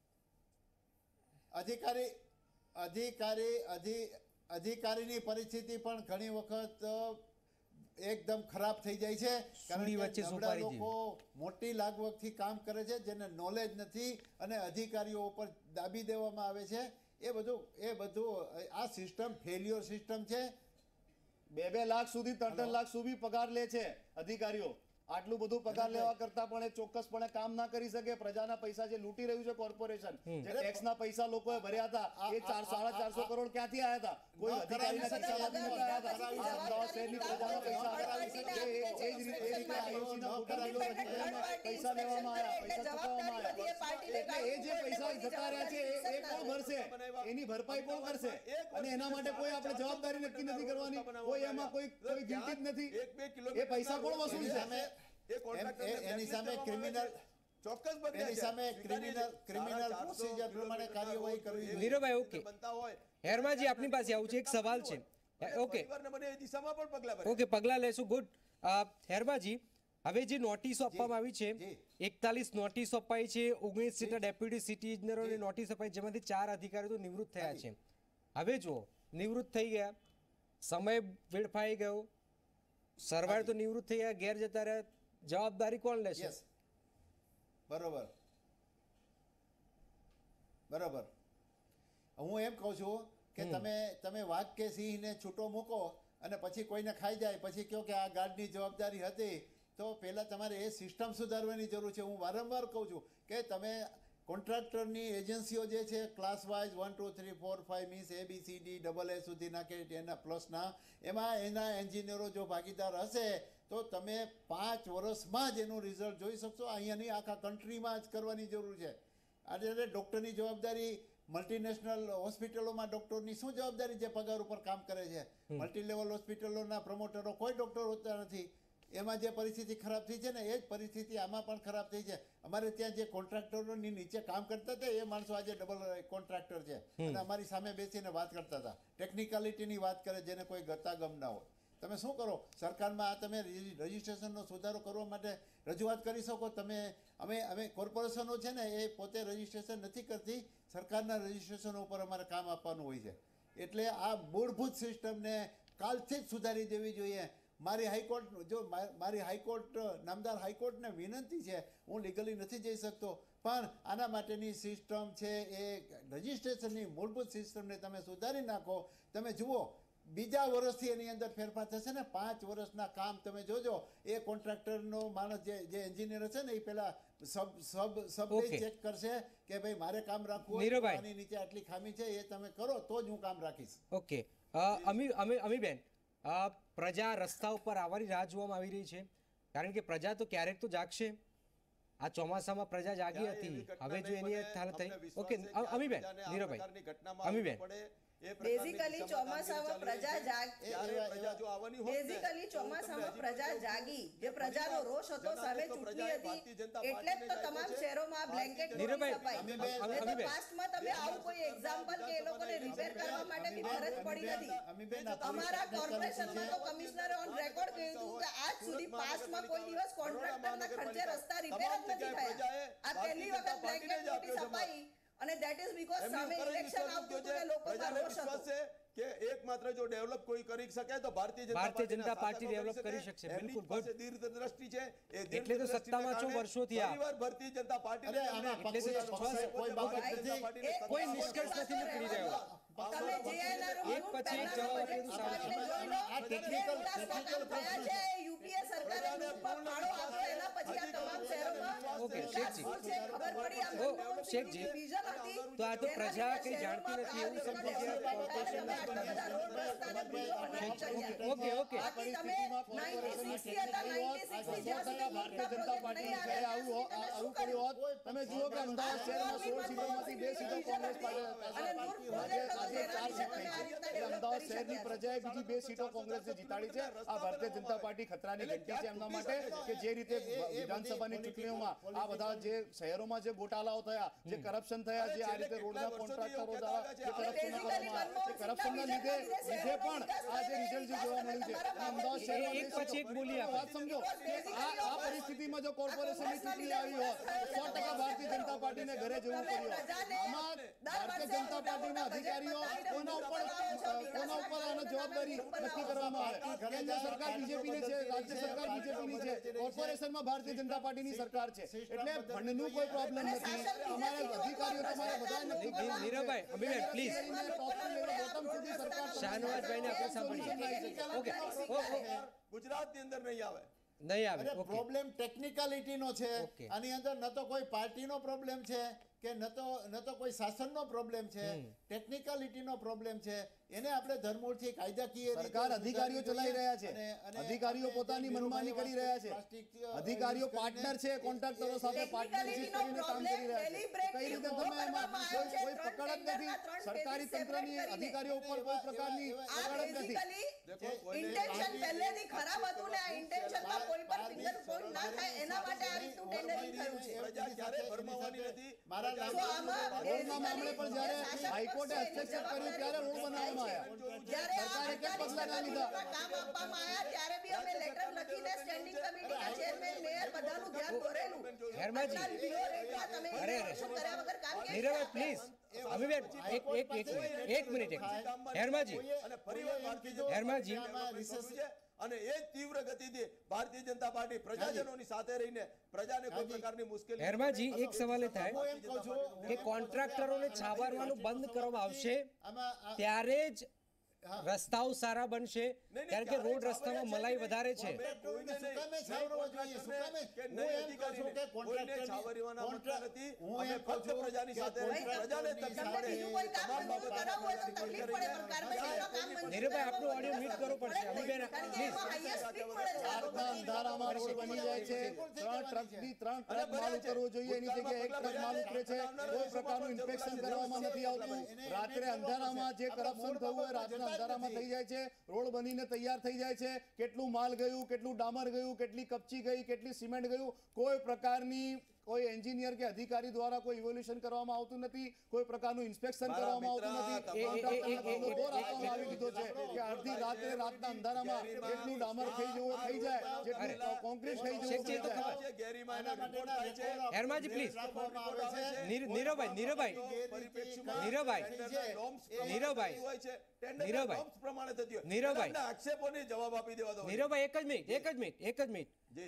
અધિકારીની પરિસ્થિતિ પણ ઘણી વખત એકદમ ખરાબ થઈ જાય છે. કારણ સુડી કે વચ્ચે નબળા સોપારી લોકો મોટી લાગવગથી કામ કરે છે, જેને નોલેજ નથી અને અધિકારીઓ ઉપર દાબી દેવામાં આવે છે. એ બધું આ સિસ્ટમ ફેલ્યોર સિસ્ટમ છે. 2-2 લાખ સુધી 3-3 લાખ સુધી પગાર લે છે અધિકારીઓ. આટલું બધું પગાર લેવા કરતા પણ એ ચોક્કસપણે કામ ના કરી શકે. પ્રજાના પૈસા જે લૂંટી રહ્યું છે કોર્પોરેશન, જે ટેક્સના પૈસા લોકોએ ભર્યા હતા, એ 400-450 કરોડ ક્યાંથી આવ્યા હતા? કોઈ અધિકારીના ખિસ્સામાંથી નહોતા આવ્યા હતા. આ અમદાવાદ શહેરની પ્રજાના પૈસા એ જ રીતે આઈઓસીના ખોટા બિલો રજૂ કરીને પૈસા લેવામાં આવ્યા, પૈસા ચૂકવવામાં આવ્યા. એટલે એ જે પૈસા જતા રહ્યા છે એ કોણ ભરશે? એની ભરપાઈ કોણ કરશે? અને એના માટે કોઈ આપણે જવાબદારી નક્કી નથી કરવાની, કોઈ એમાં કોઈ ગિલ્ટી જ નથી. એ પૈસા કોણ વસૂલશે? એની સામે ક્રિમિનલ ચોક્કસ બદલાય એની છે. સામે ક્રિમિનલ પ્રોસિજર પ્રમાણે કાર્યવાહી કરવી જોઈએ. નીરવભાઈ, ઓકે. બનતા હોય હેરમાજી, આપની પાસે આવું છે, એક સવાલ છે. ઓકે પરિવારને બને એ દિશામાં પણ પગલાં ભરે. ઓકે, પગલાં લેશું. ગુડ. હેરમાજી, હવે જે નોટિસો આપવામાં આવી છે, 41 નોટિસો અપાઈ છે, 19 જેટલા ડેપ્યુટી સિટી ઇજનેરોને નોટિસ અપાઈ, જેમાંથી 4 અધિકારીઓ તો નિવૃત્ત થયા છે. હવે જુઓ, નિવૃત્ત થઈ ગયા, સમય વેડફાઈ ગયો, સરવાળે તો નિવૃત્ત થઈ ગયા, ઘેર જતા રહ્યા, જવાબદારી કોણ લેશે? યસ, બરોબર. હું એમ કહું છું કે તમે વાઘ કે સિંહને છૂટો મૂકો અને પછી કોઈને ખાઈ જાય, પછી કહો કે આ ગાર્ડની જવાબદારી હતી, તો પહેલા તમારે એ સિસ્ટમ સુધારવાની જરૂર છે. હું વારંવાર કહું છું કે તમે કોન્ટ્રાક્ટરની એજન્સીઓ જે છે class wise 1 2 3 4 5 means ABCD AA સુધી નાખે એના પ્લસના, એમાં એના એન્જિનિયરો જો ભાગીદાર હશે તો તમે 5 વર્ષમાં જ એનું રિઝલ્ટ જોઈ શકશો. અહીંયા નહીં, આખા કન્ટ્રીમાં જ કરવાની જરૂર છે. આજે ડૉક્ટરની જવાબદારી, મલ્ટીનેશનલ હોસ્પિટલોમાં ડૉક્ટરની શું જવાબદારી જે પગાર ઉપર કામ કરે છે? મલ્ટી લેવલ હોસ્પિટલોના પ્રમોટરો કોઈ ડૉક્ટર હોતા નથી. એમાં જે પરિસ્થિતિ ખરાબ થઈ છે ને એ જ પરિસ્થિતિ આમાં પણ ખરાબ થઈ છે. અમારે ત્યાં જે કોન્ટ્રાક્ટરોની નીચે કામ કરતા હતા એ માણસો આજે ડબલ કોન્ટ્રાક્ટર છે અને અમારી સામે બેસીને વાત કરતા હતા, ટેકનિકાલિટીની વાત કરે જેને કોઈ ગતાગમ ના હોય. તમે શું કરો સરકારમાં? આ તમે રજિસ્ટ્રેશનનો સુધારો કરવા માટે રજૂઆત કરી શકો. અમે કોર્પોરેશનો છે ને એ પોતે રજિસ્ટ્રેશન નથી કરતી, સરકારના રજિસ્ટ્રેશનો ઉપર અમારે કામ આપવાનું હોય છે. એટલે આ મૂળભૂત સિસ્ટમને કાલથી જ સુધારી દેવી જોઈએ. મારી હાઈકોર્ટ નામદાર હાઈકોર્ટને વિનંતી છે, હું લીગલી નથી જઈ શકતો, પણ આના માટેની સિસ્ટમ છે એ રજિસ્ટ્રેશનની મૂળભૂત સિસ્ટમને તમે સુધારી નાખો. તમે જુઓ, બીજા વર્ષથી એની અંદર ફેરફાર થશે ને. 5 વર્ષના કામ તમે જોજો. એ કોન્ટ્રાક્ટરનો માણસ જે એન્જિનિયર હશે ને એ પેલા સબ ચેક કરશે કે ભાઈ મારે કામ રાખવું હોય, આની નીચે આટલી ખામી છે, એ તમે કરો તો જ હું કામ રાખીશ. ઓકે, અમીબેન, પ્રજા રસ્તા ઉપર આવવાની રાહ જોવામાં આવી રહી છે, કારણ કે પ્રજા તો ક્યારેક તો જાગશે. આ ચોમાસામાં પ્રજા જાગી હતી, હવે જો એની હાલત થઈ. ઓકે, અમીબેન, નીરવભાઈ, અમીબેન, બેઝિકલી ચોમાસામાં પ્રજા જાગી, જે પ્રજાનો રોષ હતો સામે ચૂંટણી હતી, એટલે જ તો તમામ શહેરોમાં બ્લેન્કેટ પાસ્ટમાં તમે આવું કોઈ એક્ઝામ્પલ કે એ લોકોને રિપેર કરવા માટે બી ફરજ પડી નથી. અમારા કોર્પોરેશનમાં તો કમિશનરે ઓન રેકોર્ડ કહ્યું હતું કે આજ સુધી પાસ્ટમાં કોઈ દિવસ કોન્ટ્રાક્ટરના ખર્ચે રસ્તા રિપેર જ નથી થયા. આ પહેલી વખત બ્લેન્કેટ નોટિસ અપાઈ અને that is because સામે ઇલેક્શન આવતું હતું ને લોકોમાં રોષ હતો કે એકમાત્ર જો ડેવલપ કોઈ કરી શકે તો ભારતીય જનતા પાર્ટી ડેવલપ કરી શકશે. બિલકુલ ગુડ. દીર્ઘદ્રષ્ટિ છે, એટલે તો સત્તામાં 6 વર્ષોથી આ પરિવાર ભારતીય જનતા પાર્ટી કોઈ નિષ્કર્ષ નથી નીકળી રહ્યો. તમે જીઆઈના એક પછી એક જવાબ આપે તો સારું છે. આ ટેકનિકલ થયા છે. યુપીએ સરકારે ગ્રુપમાં ફાળો આપ્યો, એના પછી આ તમામ શહેરોમાં ઓકે, શેખજી, ખબર પડી આ શેખજી, વિઝન હતી. તો આ તો પ્રજા કઈ જાણતી નથી એવું સમજી છે કોર્પોરેશન. ઓકે, ઓકે, તમે 1960 હતા, 1960 ભારતીય જનતા પાર્ટીની જ્યારે આવું પડ્યું હોત, તમે જુઓ કે અમદાવાદ શહેરમાં 16 સીટોમાંથી 2 સીટો કોંગ્રેસ પાસે આજે 4 સીટ થઈ છે. એટલે અમદાવાદ શહેરની પ્રજાએ બીજી 2 સીટો કોંગ્રેસને જીતાડી છે. આ ભારતીય જનતા પાર્ટી ખતરાની ઘંટી છે એમના માટે, કે જે રીતે વિધાનસભાની ચૂંટણીઓમાં આ બધા જે શહેરોમાં જે ગોટાળાઓ થયા, જે કરપ્શન થયા, જે આ રીતે રોડના કોન્ટ્રાક્ટરો દ્વારા જે કરપ્શન કરવામાં આવ્યા, એ કરપ્શનના લીધે પણ આ જે રિઝલ્ટ જે જોવા મળ્યું છે, અમદાવાદ શહેરમાં એક પછી એક બોલી આપો. વાત સમજો કે આ પરિસ્થિતિમાં જો કોર્પોરેશનની ચૂંટણી આવી હોત, 100% ભારતીય જનતા પાર્ટીને ઘરે જવું પડ્યું. આમાં ભારતીય જનતા પાર્ટીના અધિકારીઓ કોના ઉપર આનો જવાબદારી નક્કી કરવામાં આવે. કેન્દ્ર સરકાર બીજેપીની છે, રાજ્ય સરકાર બીજેપીની છે, કોર્પોરેશનમાં ભારતીય જનતા પાર્ટીની સરકાર છે. એટલે ફંડનું કોઈ પ્રોબ્લેમ નથી. અમારા અધિકારીઓ તમારે બધા નક્કી કરવા. નીરવભાઈ, અભિષેક પ્લીઝ બોટમ સુધી સરકાર શાહનવાજભાઈને આપણે સાંભળીએ. ઓકે, ગુજરાતની અંદર નહીં આવે. નહીં આવે. ઓકે, પ્રોબ્લેમ ટેકનિકાલિટીનો છે. ઓકે. આની અંદર ન તો કોઈ પાર્ટીનો પ્રોબ્લેમ છે કે ન તો કોઈ શાસનનો પ્રોબ્લેમ છે, ટેકનિકાલિટીનો પ્રોબ્લેમ છે. એને આપણે ધરમૂળથી કાયદાકીય રીતે સરકાર અધિકારીઓ ચલાવી રહ્યા છે. અધિકારીઓ પોતાની મનમાની કરી રહ્યા છે. અધિકારીઓ પાર્ટનર છે, કોન્ટ્રાક્ટરો સાથે પાર્ટનરશિપ કરીને કામ કરી રહ્યા છે. કઈ રીતે તમે એમાં કોઈ પકડ જ નથી. સરકારી તંત્રની અધિકારીઓ ઉપર કોઈ પ્રકારની પકડ જ નથી. ઇન્ટેન્શન પહેલેથી ખરાબ હતું ને આ ઇન્ટેન્શનમાં કોઈ પર ફિંગર પોઈન્ટ ના થાય એના માટે આ રીતનું ટેન્ડરિંગ થયું છે. પ્રજા ક્યારે ભરમાવાની નથી. મારા રોડના મામલે પણ જ્યારે હાઈકોર્ટે હસ્તક્ષેપ કર્યું ત્યારે રોડ બનાવવામાં જ્યારે સરકારે કેમ પગલાં ના લીધા? કામ આપવામાં આવ્યા ત્યારે બી અમે લેટર લખીને સ્ટેન્ડિંગ કમિટીના ચેરમેન, મેયર બધાનું ધ્યાન દોરેલું. હેરમાજી. આટલા રિવ્યુ રેટમાં તમે ઇન્સ્પેક્શન કર્યા વગર કામ કેમ નીરવભાઈ પ્લીઝ. અભિષેક એક મિનિટ. હેરમાજી, અને ફરીવાર ભારતીય હેરમાજી. અને એ તીવ્ર ગતિથી ભારતીય જનતા પાર્ટી પ્રજાજનોની સાથે રહીને પ્રજાને કોઈ પ્રકારની મુશ્કેલી. હેરમાજી, એક સવાલ એ થાય કે કોન્ટ્રાક્ટરોને છાવરવાનું બંધ કરવામાં આવશે ત્યારે જ રસ્તાઓ સારા બનશે, કારણ કે રોડ રસ્તામાં મલાઈ વધારે છે. નીરવભાઈ, આપણું ઓડિયો મ્યુટ કરવો પડશે. અમીબેન પ્લીઝ. રાતના અંધારામાં રોડ બની જાય છે. 3 ટ્રક માલ ઉતરવો જોઈએ, એની જગ્યાએ 1 ટ્રક માલ ઉતરે છે. કોઈ પ્રકારનું ઇન્સ્પેક્શન કરવામાં નથી આવતું. રાત્રે અંધારામાં જે કરપ્શન થયું હોય રાતના અંધારામાં થઈ જાય છે. રોડ બનીને તૈયાર થઈ જાય છે. કેટલું માલ ગયું, કેટલું ડામર ગયું, કેટલી કપચી ગઈ, કેટલી સિમેન્ટ ગયું, કોઈ પ્રકારની કોઈ એન્જિનિયર કે અધિકારી દ્વારા કોઈ ઇવોલ્યુશન કરવામાં આવતું નથી. કોઈ પ્રકારનું ઇન્સ્પેક્શન કરવામાં આવતું નથી. આવી દીધો છે કે અડધી રાત્રે રાતના અંધારામાં જેટલું ડામર થઈ જાય, જેટલું કોન્ક્રીટ થઈ જવું થઈ જાય. હેરમાજી પ્લીઝ. નીરવભાઈ એક જ મિનિટ.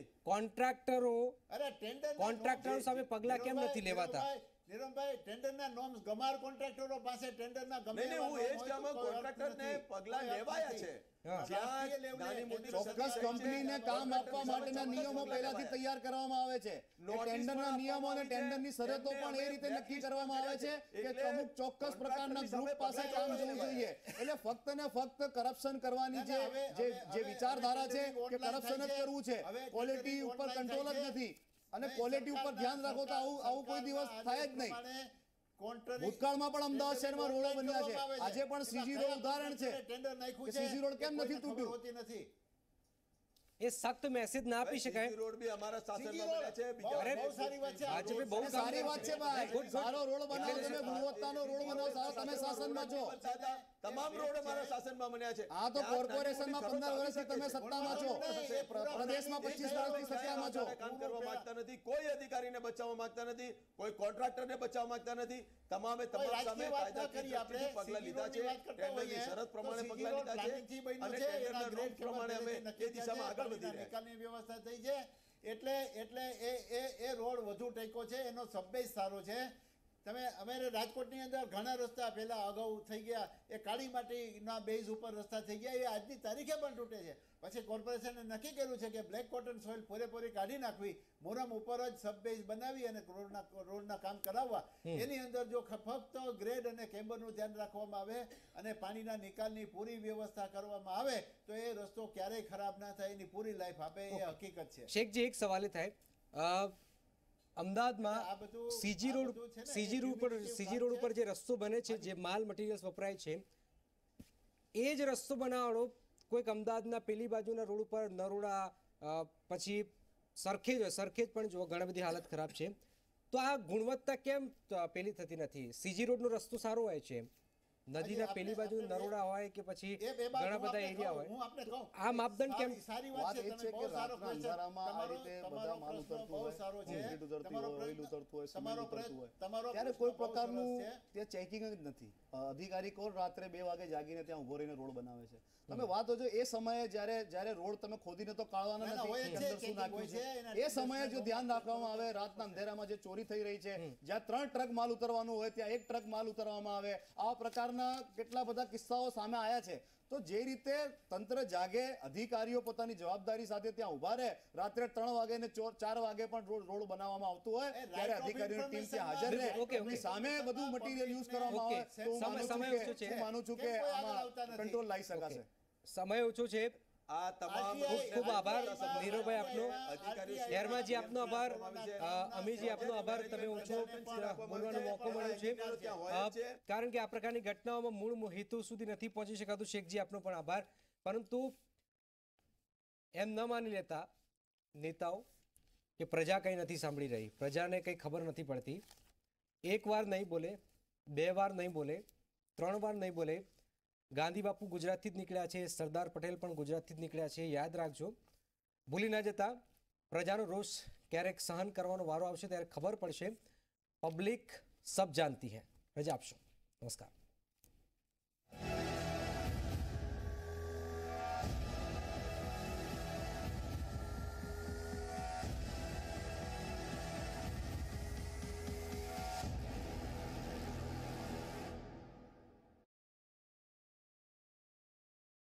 કોન્ટ્રાક્ટરો સામે પગલા કેમ નથી લેવાતા? નીરમભાઈ, ટેન્ડરના નોર્મ્સ ગમાર કોન્ટ્રાક્ટરો પાસે ટેન્ડરના ગમે કોન્ટ્રાક્ટરને પગલા લેવાયા છે. ચોક્કસ કંપનીને કામ આપવા માટેના નિયમો પહેલાથી તૈયાર કરવામાં આવે છે. ટેન્ડરના નિયમો અને ટેન્ડરની શરતો પણ એ રીતે નક્કી કરવામાં આવે છે કે અમુક ચોક્કસ પ્રકારના ગ્રુપ પાસે કામ જવું જોઈએ. એટલે ફક્ત ને ફક્ત કરપ્શન કરવાની જે વિચારધારા છે કે કરપ્શન જ કરવું છે, ક્વોલિટી ઉપર કંટ્રોલ જ નથી. અને ક્વોલિટી ઉપર ધ્યાન રાખો તો આવું કોઈ દિવસ થાય જ નહીં. ભૂતકાળમાં પણ અમદાવાદ શહેરમાં રોડો બન્યા છે. આજે પણ સીજી રોડ ઉદાહરણ છે. સીજી રોડ કેમ નથી તૂટ્યું? એ સખ્ત મેસેજ ના આપી શકાય. રોડ બી અમારા શાસનમાં બન્યા છે. બહુ સારી વાત છે. ભાજપે બહુ સારી વાત છે ભાઈ. સારો રોડ બનાવો, તમે ગુણવત્તાનો રોડ બનાવો, તમે શાસનમાં છો. તમામ રોડ અમારા શાસનમાં બન્યા છે. આ તો કોર્પોરેશનમાં 15 વર્ષથી તમે સત્તામાં છો, પ્રદેશમાં 25 વર્ષથી સત્તામાં છો. કામ કરવા માંગતા નથી. કોઈ અધિકારીને બચાવવા માંગતા નથી. કોઈ કોન્ટ્રાક્ટરને બચાવવા માંગતા નથી. તમામ સામે કાયદાકીય પગલા લીધા છે. ટેન્ડરની શરત પ્રમાણે પગલા લીધા છે અને ટેન્ડરના રૂલ પ્રમાણે અમે એ દિશામાં આગળ વધી રહ્યા છીએ. નિકાલની વ્યવસ્થા થઈ છે. એટલે એ રોડ વધુ ટેકો છે. એનો સબબેઝ સારો છે. તમે અમારે રાજકોટની અંદર ઘણા રસ્તા પહેલા અગાઉ થઈ ગયા, એ કાળી માટીના બેઝ ઉપર રસ્તા થઈ ગયા, એ આજની તારીખે પણ તૂટે છે. પછી કોર્પોરેશને નક્કી કર્યું છે કે બ્લેક કોટન સોઇલ પૂરેપૂરી કાઢી નાખવી, મોરમ ઉપર જ સબ બેઝ બનાવી અને રોડના કામ કરાવવા. એની અંદર જો ફક્ત ગ્રેડ અને કેમ્બરનું ધ્યાન રાખવામાં આવે અને પાણીના નિકાલની પૂરી વ્યવસ્થા કરવામાં આવે તો એ રસ્તો ક્યારેય ખરાબ ના થાય, એની પૂરી લાઈફ આપે, એ હકીકત છે. શેખજી, એક સવાલ થાય, અમદાવાદમાં સીજી રોડ ઉપર જે રસ્તો બને છે, જે માલ મટીરિયલ્સ વપરાય છે, એ જ રસ્તો બનાવવાનો કોઈક અમદાવાદના પેલી બાજુના રોડ ઉપર નરોડા, પછી સરખેજ પણ જો ઘણી બધી હાલત ખરાબ છે. તો આ ગુણવત્તા કેમ પેલી થતી નથી? સીજી રોડનો રસ્તો સારો હોય છે, નદીના પેલી બાજુ નરોડા હોય કે પછી ઘણા બધા એરિયા હોય, આ માપદંડ કેમ? સારી વાત છે, તમે બહુ સારો ત્યારે કોઈ પ્રકારનું ત્યાં ચેકિંગ જ નથી. અધિકારી કોણ રાત્રે 2 વાગે જાગીને ત્યાં ઉભો રહીને રોડ બનાવે છે? તમે વાત જો એ સમયે જ્યારે રોડ તમે ખોદીને તો કાઢવાના નથી, અંદર શું નાખ્યું છે, એ સમયે જો ધ્યાન રાખવામાં આવે, રાતના અંધેરામાં જે ચોરી થઈ રહી છે, જ્યાં 3 ટ્રક માલ ઉતરવાનું હોય ત્યાં 1 ટ્રક માલ ઉતરવામાં આવે, આવા પ્રકારના કેટલા બધા કિસ્સાઓ સામે આવ્યા છે. તો જે રીતે તંત્ર જાગે, અધિકારીઓ પોતાની જવાબદારી સાથે ત્યાં ઉભા રહે, રાત્રે 3 વાગે ને 4 વાગે પણ રોડ બનાવવામાં આવતું હોય ત્યારે અધિકારીઓની ટીમ ત્યાં હાજર રહે, એમની સામે બધું મટીરિયલ યુઝ કરવામાં આવે તો હું માનું છું કે આમાં કંટ્રોલ લાવી શકાશે. સમય ઓછો છે. આ તમામ ખૂબ આભાર નીરવભાઈ આપનો, હેરમાજી આપનો આભાર, અમીજી આપનો આભાર. તમે ઓછો બોલવાનો મોકો મળ્યો છે, કારણ કે આ પ્રકારની ઘટનાઓમાં મૂળ હેતુ સુધી નથી પહોંચી શકાતું. શેખજી આપનો પણ આભાર. પરંતુ એમ ન માની લેતા નેતાઓ કે પ્રજા કંઈ નથી સાંભળી રહી, પ્રજાને કંઈ ખબર નથી પડતી. 1 વાર નહીં બોલે, 2 વાર નહીં બોલે, 3 વાર નહીં બોલે. ગાંધી બાપુ ગુજરાતથી જ નીકળ્યા છે, સરદાર પટેલ પણ ગુજરાતથી જ નીકળ્યા છે. યાદ રાખજો, ભૂલી ના જતા. પ્રજાનો રોષ ક્યારેક સહન કરવાનો વારો આવશે ત્યારે ખબર પડશે. પબ્લિક સબ જાનતી હૈ. રજા આપશો. નમસ્કાર.